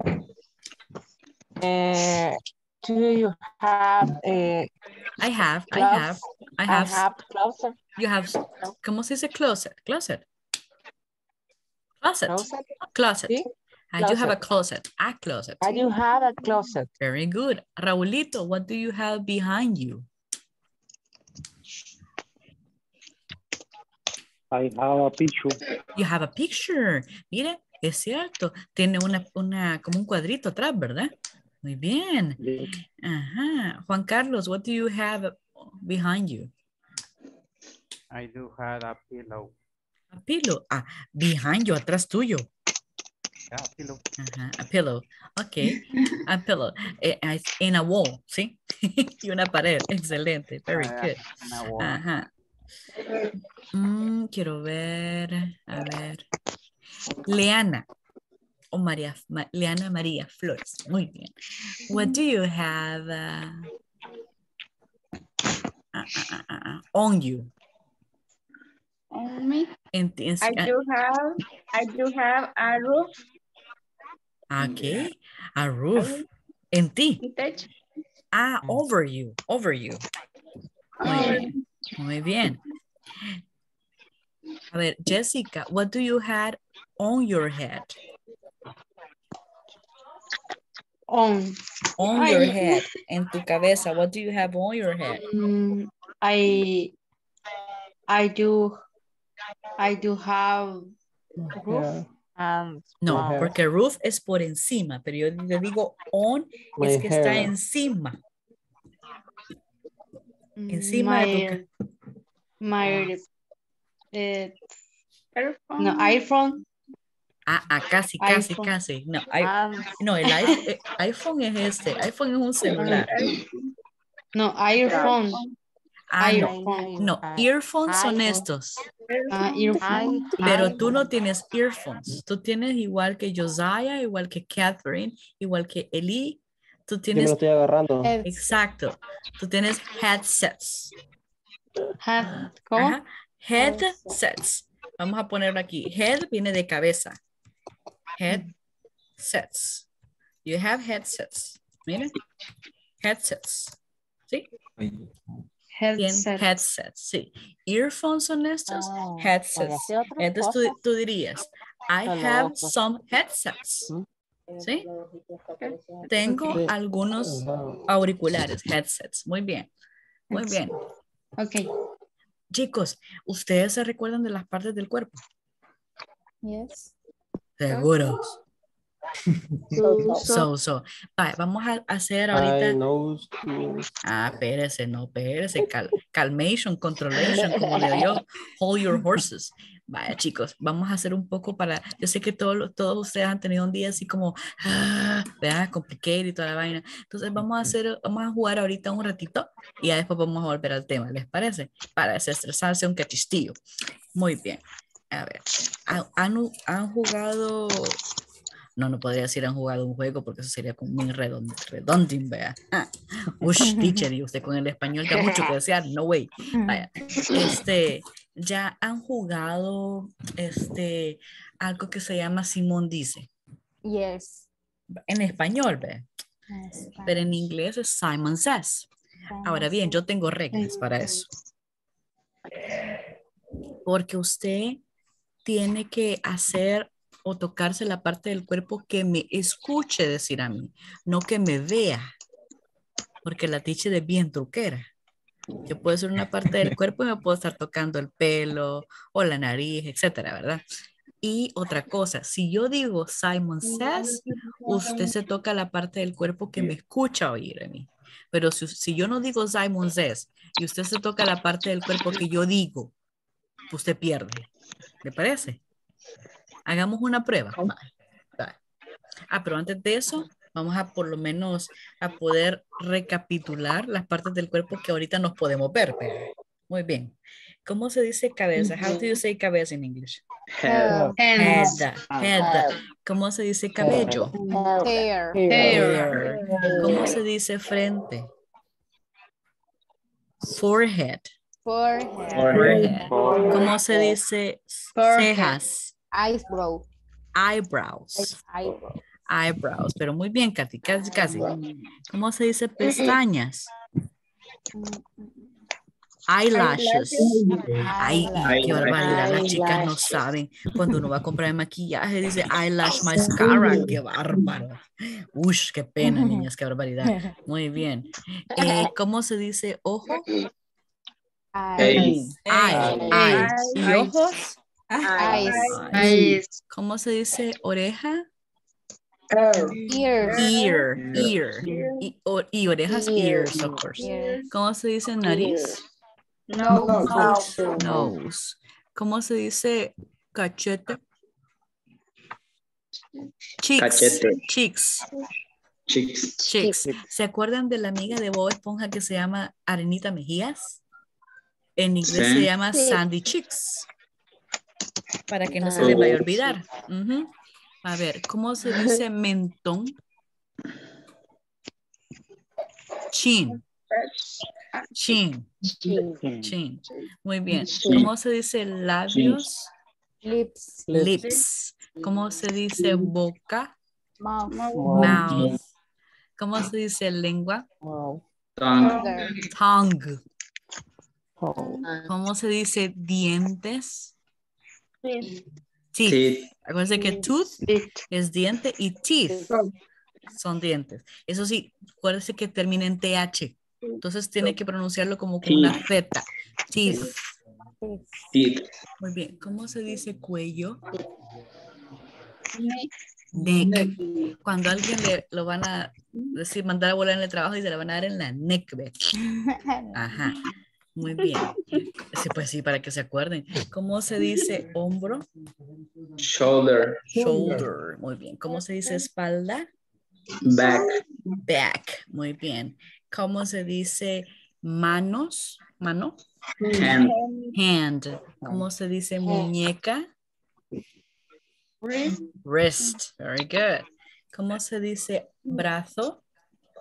Eh, do you have a I have, I closet? have, I I have, have closet. you have, ¿cómo se dice closet? Closet. Closet. Closet. Closet. Sí. I do have a Closet. closet. A closet. I do have a closet. Very good. Raulito, what do you have behind you? I have a picture. You have a picture. Mire, es cierto. Tiene una, una, como un cuadrito atrás, ¿verdad? Muy bien. Yes. Ajá. Juan Carlos, what do you have behind you? I do have a pillow. A pillow. Ah, behind you, atrás tuyo. Yeah, pillow. Ajá, a pillow. Ok, a pillow. Eh, eh, in a wall, ¿sí? Y una pared. Excelente. Very Ah, good. in a wall. Ajá. Mm, quiero ver. A ver. Leana. O María. Ma- Leana María Flores. Muy bien. What do you have uh, uh, uh, uh, uh, on you? On me. En, ti- en- I ah, do have, I do have a roof. ok. A roof. En ti. Un techo. Ah, over you. Over you. Muy bien. Muy bien. A ver, Jessica, what do you have on your head? On. On Ay. your head. En tu cabeza, what do you have on your head? Mm, I, I do, I do have roof. Yeah. And No, My hair. porque roof es por encima, pero yo le digo on, My es que está hair. encima. Encima de tu ca- My, eh, no, iPhone. Ah, ah, casi, casi, iPhone. casi. No, I- and no el iPhone, eh, iPhone es este. iPhone es un celular. No, iPhone. Ah, no. iPhone. No, earphones son iPhone. estos. Ah, earphone. I, Pero I- tú no tienes earphones. Tú tienes igual que Josiah, igual que Catherine, igual que Eli. Tú Yo me tienes, lo estoy agarrando. exacto. Tú tienes headsets. Hat. ¿Cómo? Ajá. Headsets. Vamos a ponerlo aquí. Head viene de cabeza. Headsets. You have headsets. Miren. Headsets. ¿Sí? Headset. Headsets, sí. Earphones son estos. Oh, Headsets. parece otra Entonces tú, cosa. tú dirías, I No, no, have pues. some headsets. ¿Sí? Tengo Sí. algunos Ajá. auriculares, headsets. Muy bien. Muy bien. Ok. Chicos, ¿ustedes se recuerdan de las partes del cuerpo? Yes. Seguros. So, So, so. Vale, vamos a hacer I ahorita. know you. Ah, espérese, no, espérese. Cal calmation, controlation, como leo yo. Hold your horses. Vaya, chicos, vamos a hacer un poco para. Yo sé que todos, todos ustedes han tenido un día así como. Ah, ¿verdad? Complicated y toda la vaina. Entonces, vamos a hacer, vamos a jugar ahorita un ratito y ya después vamos a volver al tema, ¿les parece? Para desestresarse un cachistillo. Muy bien. A ver, ¿han, han jugado? No, no podría decir han jugado un juego porque eso sería como muy redundant, vea. Ah, ush, teacher, y usted con el español da mucho que desear, no way. Vaya, este, ya han jugado este, algo que se llama Simón Dice. Yes. En español, vea. Yes. Pero en inglés es Simon Says. Ahora bien, yo tengo reglas para eso. Porque usted tiene que hacer o tocarse la parte del cuerpo que me escuche decir a mí, no que me vea, porque la teacher es bien truquera. Yo puedo ser una parte del cuerpo y me puedo estar tocando el pelo o la nariz, etcétera, ¿verdad? Y otra cosa, si yo digo Simon Says, usted se toca la parte del cuerpo que me escucha oír a mí. Pero si, si yo no digo Simon Says y usted se toca la parte del cuerpo que yo digo, usted pierde. ¿Le parece? Hagamos una prueba. Vale. Vale. Ah, pero antes de eso, vamos a por lo menos a poder recapitular las partes del cuerpo que ahorita nos podemos ver. Muy bien. ¿Cómo se dice cabeza? How do you say cabeza en English? Head. Head. Hands. Head. ¿Cómo se dice cabello? Hair. Hair. ¿Cómo se dice frente? Forehead. Forehead. Forehead. ¿Cómo se dice cejas? Eyebrow. Eyebrows. Eyebrow. Eyebrows. Pero muy bien, Katy, casi, casi. ¿Cómo se dice pestañas? Eyelashes. Ay, ay, qué barbaridad. Las chicas no saben. Cuando uno va a comprar maquillaje, dice eyelash mascara. Qué bárbaro. Ush, qué pena, niñas, qué barbaridad. Muy bien. Eh, ¿Cómo se dice ojo? Eyes. Eyes. Eyes. ¿Y ojos? Eyes. Eyes. ¿Cómo se dice oreja? Ears. Ear. Ear. Y, o- y orejas, ears, of course. Ears. ¿Cómo se dice nariz? Nose. Nose. ¿Cómo se dice cachete? Cheeks. Cachete. Cheeks. Cheeks. Cheeks. ¿Se acuerdan de la amiga de Bob Esponja que se llama Arenita Mejías? En inglés Sí. se llama Sandy Cheeks. Para que no se les vaya a olvidar. Ujú. A ver, ¿cómo se dice mentón? Chin. Chin. Chin. Muy bien. ¿Cómo se dice labios? Lips. Lips. ¿Cómo se dice boca? Mouth. Mouth. ¿Cómo se dice lengua? Wow. Tongue. Tongue. Oh. ¿Cómo se dice dientes? Teeth. Teeth. Acuérdense que tooth es diente y teeth son dientes. Eso sí, acuérdense que termina en T H. Entonces tiene que pronunciarlo como con una Z. Teeth. Teeth. Muy bien. ¿Cómo se dice cuello? Neck. Cuando a alguien le lo van a decir, mandar a volar en el trabajo y se le van a dar en la neck. ¿Ve? Ajá. Muy bien. Sí, pues sí, para que se acuerden. ¿Cómo se dice hombro? Shoulder. Shoulder. Muy bien. ¿Cómo se dice espalda? Back. Back. Muy bien. ¿Cómo se dice manos? ¿Mano? Hand. Hand. ¿Cómo se dice muñeca? Wrist. Very good. ¿Cómo se dice brazo?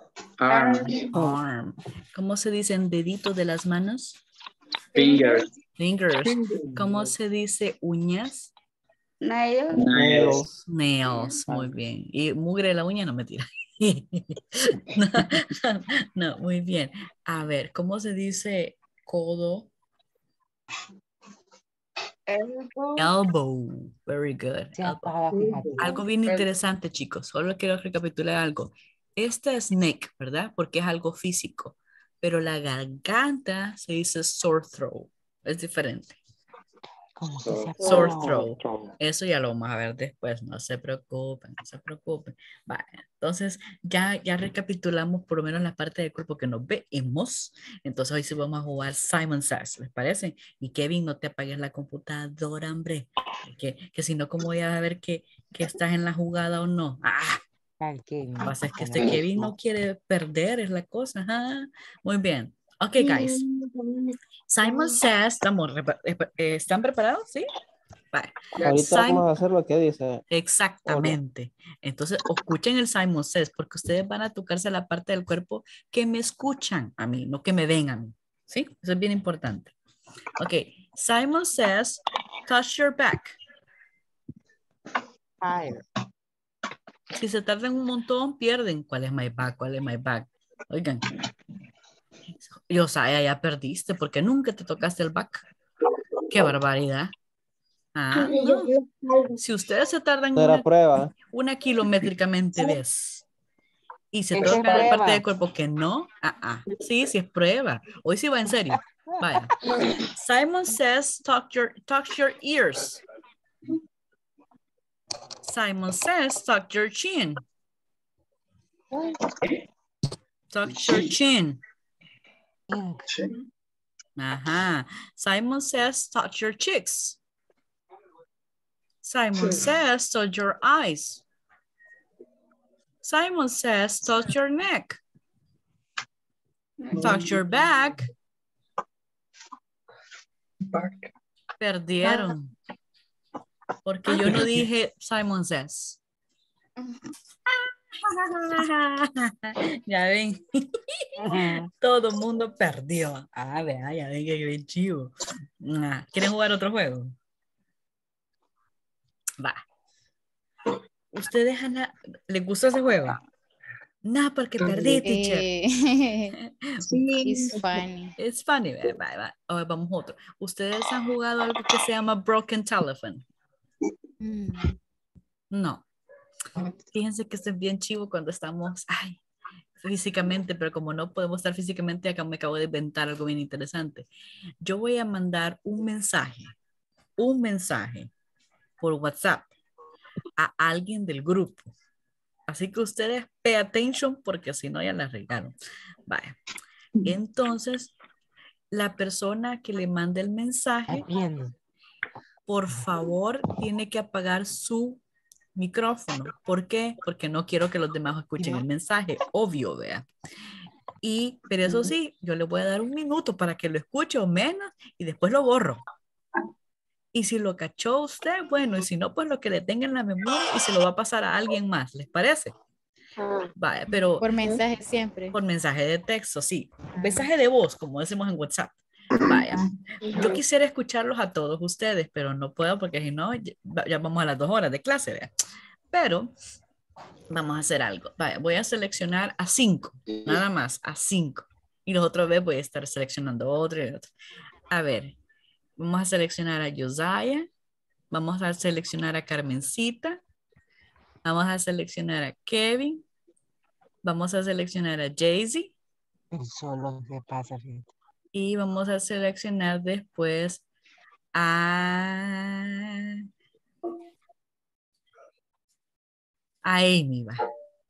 Arm. Arm. ¿Cómo se dicen deditos de las manos? Fingers. Fingers. ¿Cómo se dice uñas? Nails. Nails. Nails, muy bien. Y mugre de la uña no me tira. no, no, muy bien. A ver, ¿cómo se dice codo? Elbow. Elbow. Very good. Se Elbow. apaga, fíjate. Algo bien interesante, chicos. Solo quiero recapitular algo. Esta es neck, ¿verdad? Porque es algo físico. Pero la garganta se dice sore throat. Es diferente. Como que se Sore apaga. throat. Eso ya lo vamos a ver después. No se preocupen, no se preocupen. Vale. Entonces, ya, ya recapitulamos por lo menos la parte del cuerpo que nos vemos. Entonces, hoy sí vamos a jugar Simon Says. ¿Les parece? Y Kevin, no te apagues la computadora, hombre. Que, que si no, ¿cómo voy a ver que, que estás en la jugada o no? ¡Ah! Al Kevin. Lo que pasa es que este Kevin no quiere perder, es la cosa. Ajá. Muy bien. Ok, guys. Simon Says, ¿estamos, ¿están preparados? ¿Sí? Vale. Ahorita Simon, vamos a hacer lo que dice. exactamente. Entonces, escuchen el Simon Says, porque ustedes van a tocarse la parte del cuerpo que me escuchan a mí, no que me ven a mí. ¿Sí? Eso es bien importante. Ok. Simon Says, touch your back. Fire. Si se tardan un montón, pierden. ¿Cuál es my back? ¿Cuál es my back? Oigan. Yo, Saya, ya perdiste porque nunca te tocaste el back. ¡Qué barbaridad! Ah, no. Si ustedes se tardan No era una, prueba. una kilométricamente vez y se Es tocan la prueba. parte del cuerpo que no, ah, ah. Sí, sí es prueba. Hoy sí va en serio. Vaya. Simon Says, touch your, touch your ears. Simon Says, touch your chin. Touch your chin. Ajá. Simon Says, touch your cheeks. Simon Says, touch your eyes. Simon Says, touch your neck. Touch your back. Back. Perdieron. Porque yo no dije Simon Says. Ya ven. Todo el mundo perdió. Ah, vea, ya ven que bien chivo. Ah, ¿quieren jugar otro juego? Va. ¿Ustedes, Ana, les gusta ese juego? No, porque perdí, teacher. Eh, It's funny. It's funny. Va, va, va. Ahora vamos a otro. ¿Ustedes han jugado algo que se llama Broken Telephone? Mm. No. Fíjense que esto es bien chivo cuando estamos ay, físicamente, pero como no podemos estar físicamente, acá me acabo de inventar algo bien interesante. Yo voy a mandar un mensaje, un mensaje por WhatsApp a alguien del grupo. Así que ustedes pay attention porque si no ya la regaron. Vaya. Entonces, la persona que le mande el mensaje, por favor, tiene que apagar su micrófono. ¿Por qué? Porque no quiero que los demás escuchen el mensaje. Obvio, vea. Y, pero eso sí, yo le voy a dar un minuto para que lo escuche o menos y después lo borro. Y si lo cachó usted, bueno, y si no, pues lo que le tenga en la memoria y se lo va a pasar a alguien más. ¿Les parece? Vaya, pero... Por mensaje siempre. Por mensaje de texto, sí. Mensaje de voz, como decimos en WhatsApp. Vaya, yo quisiera escucharlos a todos ustedes, pero no puedo porque si no, ya, ya vamos a las dos horas de clase, ¿vea? Pero vamos a hacer algo. Vaya, voy a seleccionar a cinco, nada más, a cinco. Y los otros vez voy a estar seleccionando otro y otro. A ver, vamos a seleccionar a Josiah, vamos a seleccionar a Carmencita, vamos a seleccionar a Kevin, vamos a seleccionar a Jaycee. Solo se pasa, fíjate. Y vamos a seleccionar después a, a Amy. Va.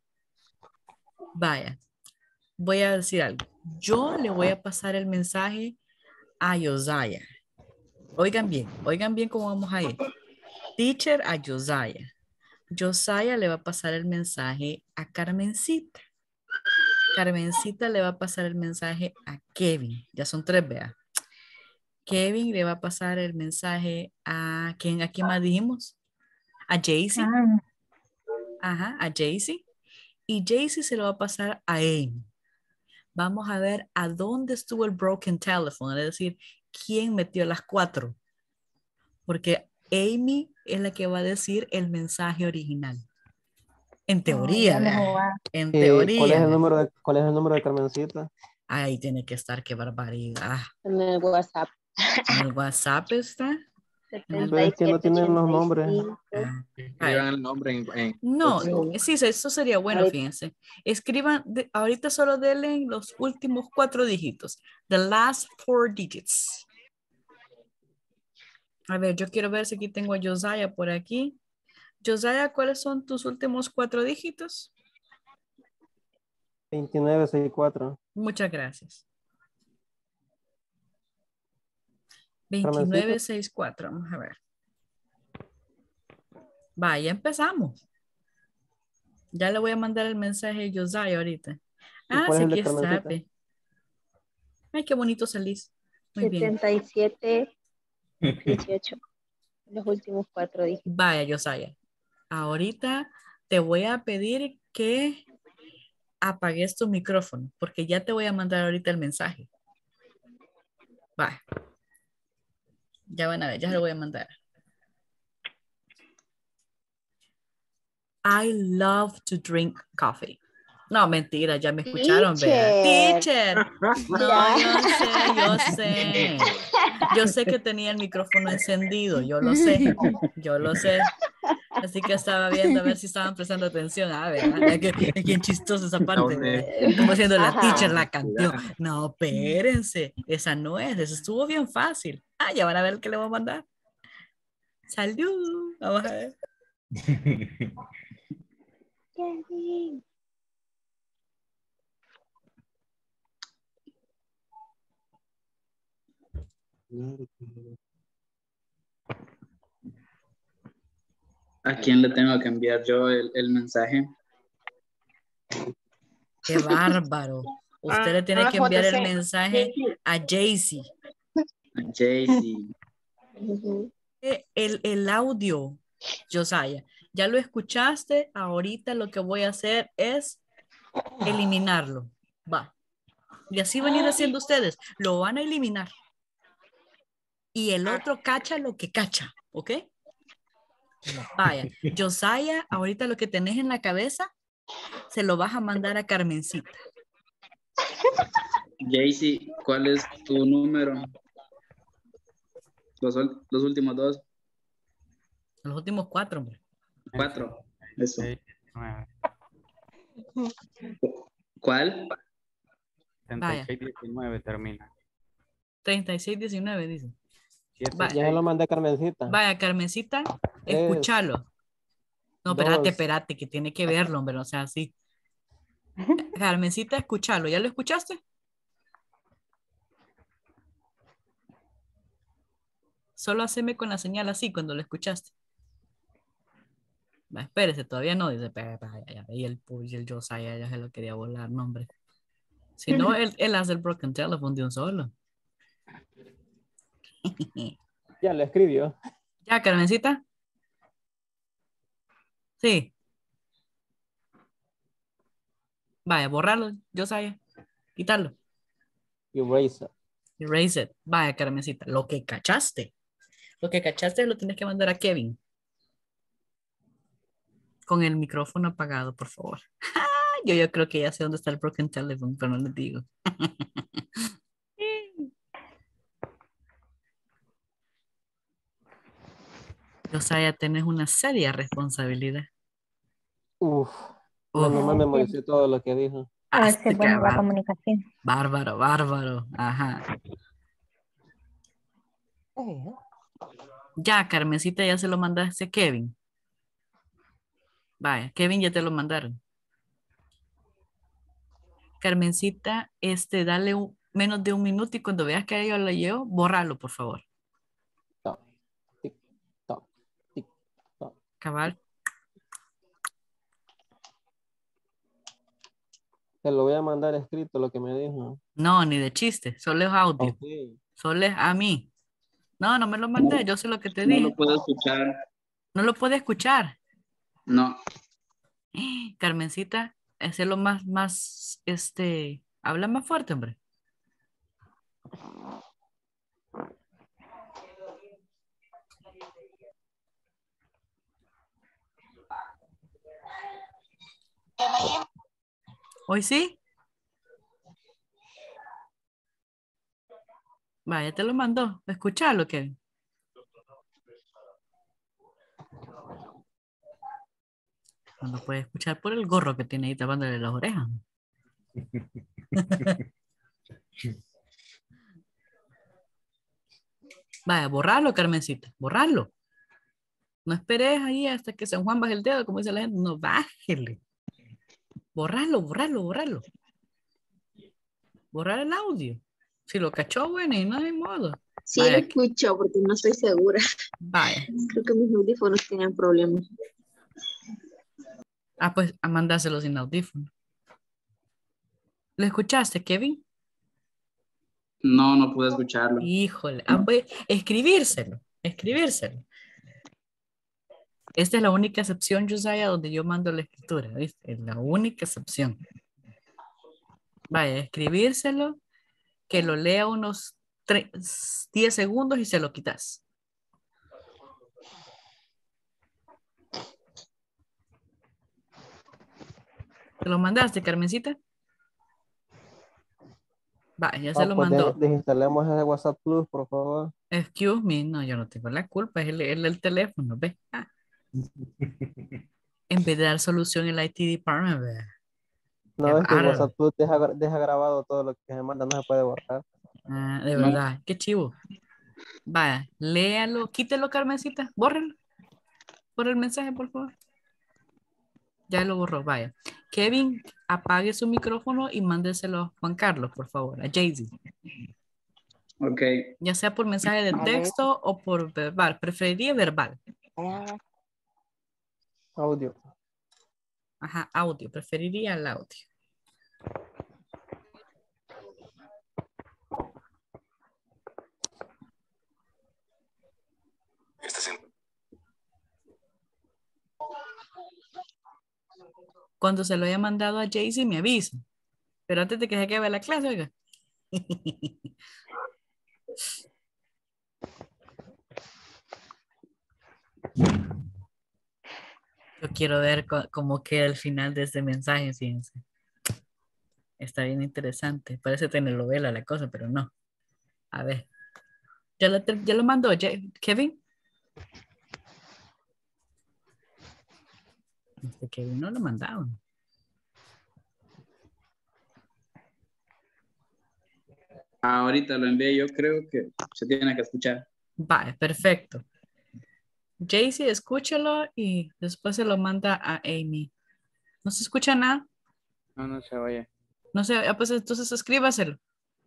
Vaya, voy a decir algo. Yo le voy a pasar el mensaje a Josiah. Oigan bien, oigan bien cómo vamos a ir. Teacher a Josiah. Josiah le va a pasar el mensaje a Carmencita. Carmencita le va a pasar el mensaje a Kevin. Ya son tres, vea. Kevin le va a pasar el mensaje a... ¿Quién, a quién más dijimos? A Jaycee. Ajá, a Jaycee. Y Jaycee se lo va a pasar a Amy. vamos a ver a dónde estuvo el broken telephone, es decir, quién metió las cuatro. Porque Amy es la que va a decir el mensaje original. En teoría, ¿verdad? En Eh, teoría. ¿cuál es el número de, cuál es el número de Carmencita? Ahí tiene que estar, qué barbaridad. En el WhatsApp. En el WhatsApp está. Pero es que no tienen los nombres. Ah, Escriban el nombre en, en- no, en- sí, eso sería bueno, Ahorita- fíjense. Escriban, de- ahorita solo denle los últimos cuatro dígitos. The last four digits. A ver, yo quiero ver si aquí tengo a Josiah por aquí. Josiah, ¿cuáles son tus últimos cuatro dígitos? veintinueve sesenta y cuatro. Muchas gracias. Carmencita. veintinueve sesenta y cuatro, vamos a ver. Vaya, empezamos. Ya le voy a mandar el mensaje a Josiah ahorita. Ah, cuál sí, es el de aquí está. Carmencita? ve. Ay, qué bonito salís. Muy bien. setenta y siete dieciocho. Los últimos cuatro dígitos. Vaya, Josiah. Ahorita te voy a pedir que apagues tu micrófono, porque ya te voy a mandar ahorita el mensaje. Va. Ya van a ver, ya se lo voy a mandar. I love to drink coffee. No, mentira, ya me escucharon, ¿verdad? Teacher. Teacher. No, yo sé, yo sé. Yo sé que tenía el micrófono encendido, yo lo sé, yo lo sé. Así que estaba viendo a ver si estaban prestando atención. Ah, ¿verdad? Es que es bien chistosa esa parte, ¿verdad? Como haciendo la Ajá. teacher la canción. No, espérense, esa no es, esa estuvo bien fácil. Ah, ya van a ver qué le voy a mandar. Salud. Vamos a ver. Kevin. ¿A quién le tengo que enviar yo el, el mensaje? Qué bárbaro. Usted le tiene que enviar el mensaje a Jaycee. A Jaycee. El, el audio, Josiah, ya lo escuchaste. Ahorita lo que voy a hacer es eliminarlo. Va. Y así van a ir haciendo ustedes. Lo van a eliminar. Y el otro cacha lo que cacha. ¿Ok? Vaya. Josiah, ahorita lo que tenés en la cabeza, se lo vas a mandar a Carmencita. Jaycee, ¿cuál es tu número? Los, ul- los últimos dos. Los últimos cuatro, hombre. Cuatro. Eso. ¿Cuál? Vaya. treinta y seis diecinueve termina. treinta y seis diecinueve, dice. Ya se lo mandé a Carmencita. Vaya, Carmencita, Tres, escúchalo. No, espérate, dos. espérate, que tiene que verlo, hombre, o sea, así. Carmencita, escúchalo. ¿Ya lo escuchaste? Solo haceme con la señal así cuando lo escuchaste. Va, espérese, todavía no. Dice, "Pe- pe- ya, ya". Y el, y el Josiah ya se lo quería volar, no, hombre. Si no, él, él hace el broken telephone de un solo. Ya lo escribió. ¿Ya, Carmencita? Sí. Vaya, borrarlo, Josiah. Quitarlo. Erase it. Erase it. Vaya, Carmencita. Lo que cachaste. Lo que cachaste lo tienes que mandar a Kevin. Con el micrófono apagado, por favor. Yo, yo creo que ya sé dónde está el broken telephone, pero no les digo. O sea, ya tenés una seria responsabilidad. Uf. La mamá memorizó todo lo que dijo. Ah, sí, bueno, la comunicación. Bárbaro, bárbaro. Ajá. Ya, Carmencita, ya se lo mandaste a Kevin. Vaya, Kevin ya te lo mandaron. Carmencita, este, dale un- menos de un minuto y cuando veas que yo lo llevo, bórralo, por favor. Toc, tic, toc, tic, toc. Cabal. Te lo voy a mandar escrito lo que me dijo. No, ni de chiste, solo es audio. Ok. Solo es a mí. No, no me lo mandé, yo sé lo que te No dije. lo puedo escuchar. No lo puede escuchar. No. Carmencita, hacerlo más, más, este, Habla más fuerte, hombre. ¿Hoy sí? Vaya, te lo mandó. Escuchalo, Kevin. No lo puede escuchar por el gorro que tiene ahí tapándole las orejas. Vaya, borrarlo, Carmencita. Borrarlo. No esperes ahí hasta que San Juan baje el dedo, como dice la gente. No, bájele. Borrarlo, borrarlo, borrarlo. Borrar el audio. Si lo cachó, bueno, y no hay modo. Sí Vaya, lo escucho porque no estoy segura. Vaya. Creo que mis audífonos tienen problemas. Ah, pues a mandárselo sin audífono. ¿Lo escuchaste, Kevin? No, no pude escucharlo. Híjole. Ah, pues escribírselo. Escribírselo. Esta es la única excepción, Josiah, donde yo mando la escritura. ¿Viste? Es la única excepción. Vaya, escribírselo, que lo lea unos diez segundos y se lo quitas. ¿Te lo mandaste, Carmencita? Vaya, ya Ah, se lo pues mandó. de- desinstalemos ese WhatsApp Plus, por favor. Excuse me, no, yo no tengo la culpa, es el, el, el teléfono, ¿ves? Ah. En vez de dar solución el I T department, ¿ve? No, Qué es que el bárbaro. WhatsApp Plus deja, gra- deja grabado todo lo que se manda, no se puede borrar. Ah, de No. verdad, qué chivo. Vaya, léalo, quítelo, Carmencita, bórrelo. Por el mensaje, por favor. Ya lo borró, vaya. Kevin, apague su micrófono y mándeselo a Juan Carlos, por favor, a Jaycee. Ok. Ya sea por mensaje de Vale. texto o por verbal. Preferiría verbal. Audio. Ajá, audio. Preferiría el audio. Cuando se lo haya mandado a Jaycee, me avisa. Pero antes de que se acabe la clase, oiga. Yo quiero ver co- cómo queda el final de este mensaje, fíjense. Está bien interesante. Parece telenovela la cosa, pero no. A ver. ¿Ya lo, te- ya lo mandó Jay- Kevin? Este Kevin no lo mandaron. Ahorita lo envié, yo creo que se tiene que escuchar. Vale, perfecto. Jaycee, escúchalo y después se lo manda a Amy. ¿No se escucha nada? No, no se oye. No sé, ah, pues entonces escríbaselo.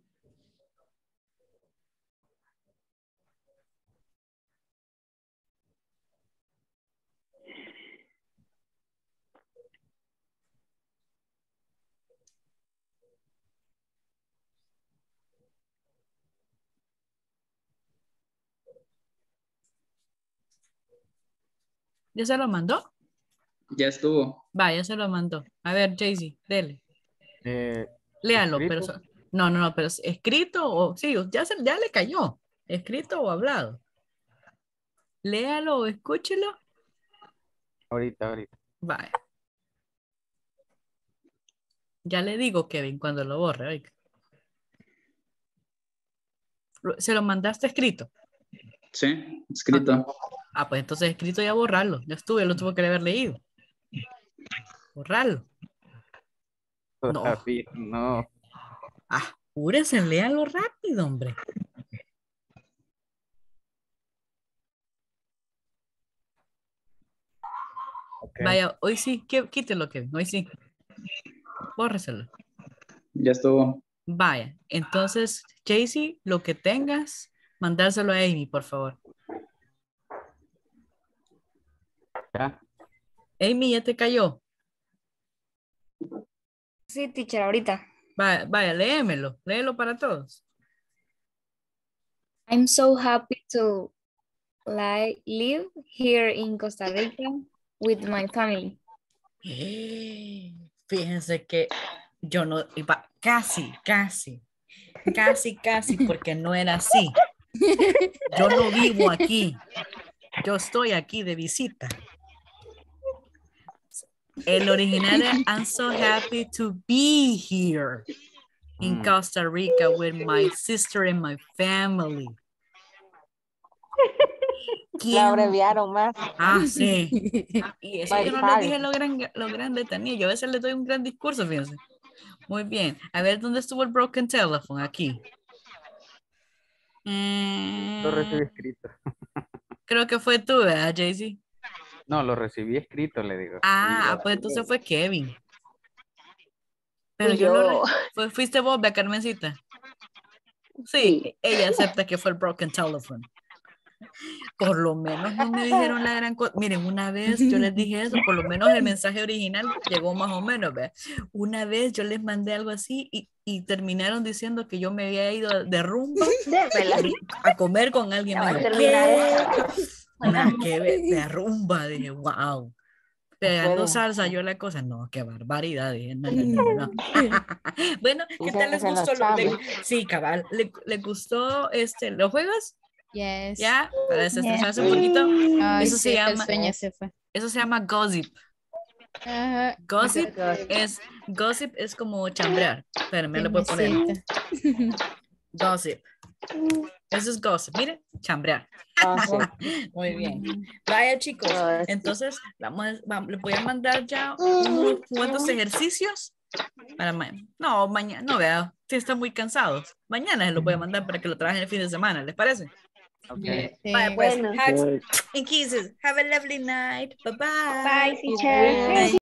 ¿Ya se lo mandó? Ya estuvo. Va, ya se lo mandó. A ver, Jaycee, dele. Eh, Léalo, pero... ¿escrito? so- No, no, no, pero es escrito o... Sí, ya, se, ya le cayó. Escrito o hablado. Léalo o escúchelo. Ahorita, ahorita. Vaya. Ya le digo, Kevin, cuando lo borre. Oiga. Lo- ¿Se lo mandaste escrito? Sí, escrito. Ah, pues entonces escrito ya borrarlo. Ya estuve, lo tuvo que haber leído. Borrarlo. No. Todavía no. Ah, apúrese, léalo rápido, hombre. Okay. Vaya, hoy sí, que- quítelo, Kevin, hoy sí. Bórreselo. Ya estuvo. Vaya, entonces, Jaycee, lo que tengas, mandárselo a Amy, por favor. Ya. Amy, ya te cayó. Sí, teacher, ahorita. Vaya, vaya, léemelo, léelo para todos. I'm so happy to like, live here in Costa Rica with my family. Fíjense que Yo no, iba- casi, casi, casi, casi, porque no era así. Yo no vivo aquí. Yo estoy aquí de visita. El original es I'm so happy to be here in Costa Rica with my sister and my family. La abreviaron más. Ah, sí. Y eso My que no les family. dije lo, gran, lo grande tenía. Yo a veces le doy un gran discurso, fíjense. Muy bien. A ver, ¿dónde estuvo el broken telephone? Aquí. Mm, Lo recibí escrito. creo que fue tú, ¿verdad, Jaycee? No, lo recibí escrito, le digo. Ah, pues entonces fue Kevin. Pero Fui yo, lo yo. re- fue- fuiste vos, ¿ve, Carmencita? Sí, ella acepta que fue el broken telephone. Por lo menos no me dijeron la gran cosa. Miren, una vez yo les dije eso, por lo menos el mensaje original llegó más o menos, ¿ve? Una vez yo les mandé algo así y, y terminaron diciendo que yo me había ido de rumba a comer con alguien Ya va a más. terminar ¿Qué? Nada que ver, de rumba, dije, wow. Pegando pueden. salsa yo la cosa, no, qué barbaridad, dije, no, no, no, no. Bueno, ¿qué Dicen tal les que en los gustó? Lo- le- chambres. sí, cabal, ¿le, le gustó este, los juegos? Yes. Ya, para desestresarse un poquito. Ay, Eso sí, se hasta el llama, sueño se fue. eso se llama gossip. Ajá. Gossip es, gossip es como chambrear. Espérenme, le voy a poner. Chismecito. Gossip. Eso es gossip. Miren, chambrear. Ah, Muy bien. Vaya, chicos. Entonces, vamos, vamos, les voy a mandar ya unos cuantos ejercicios para mañana. No, mañana, no veo. Si están muy cansados. Mañana se los voy a mandar para que lo trabajen el fin de semana. ¿Les parece? Okay. Vaya, pues. Bueno. Hugs and kisses. Have a lovely night. Bye bye. Bye, teacher. Bye.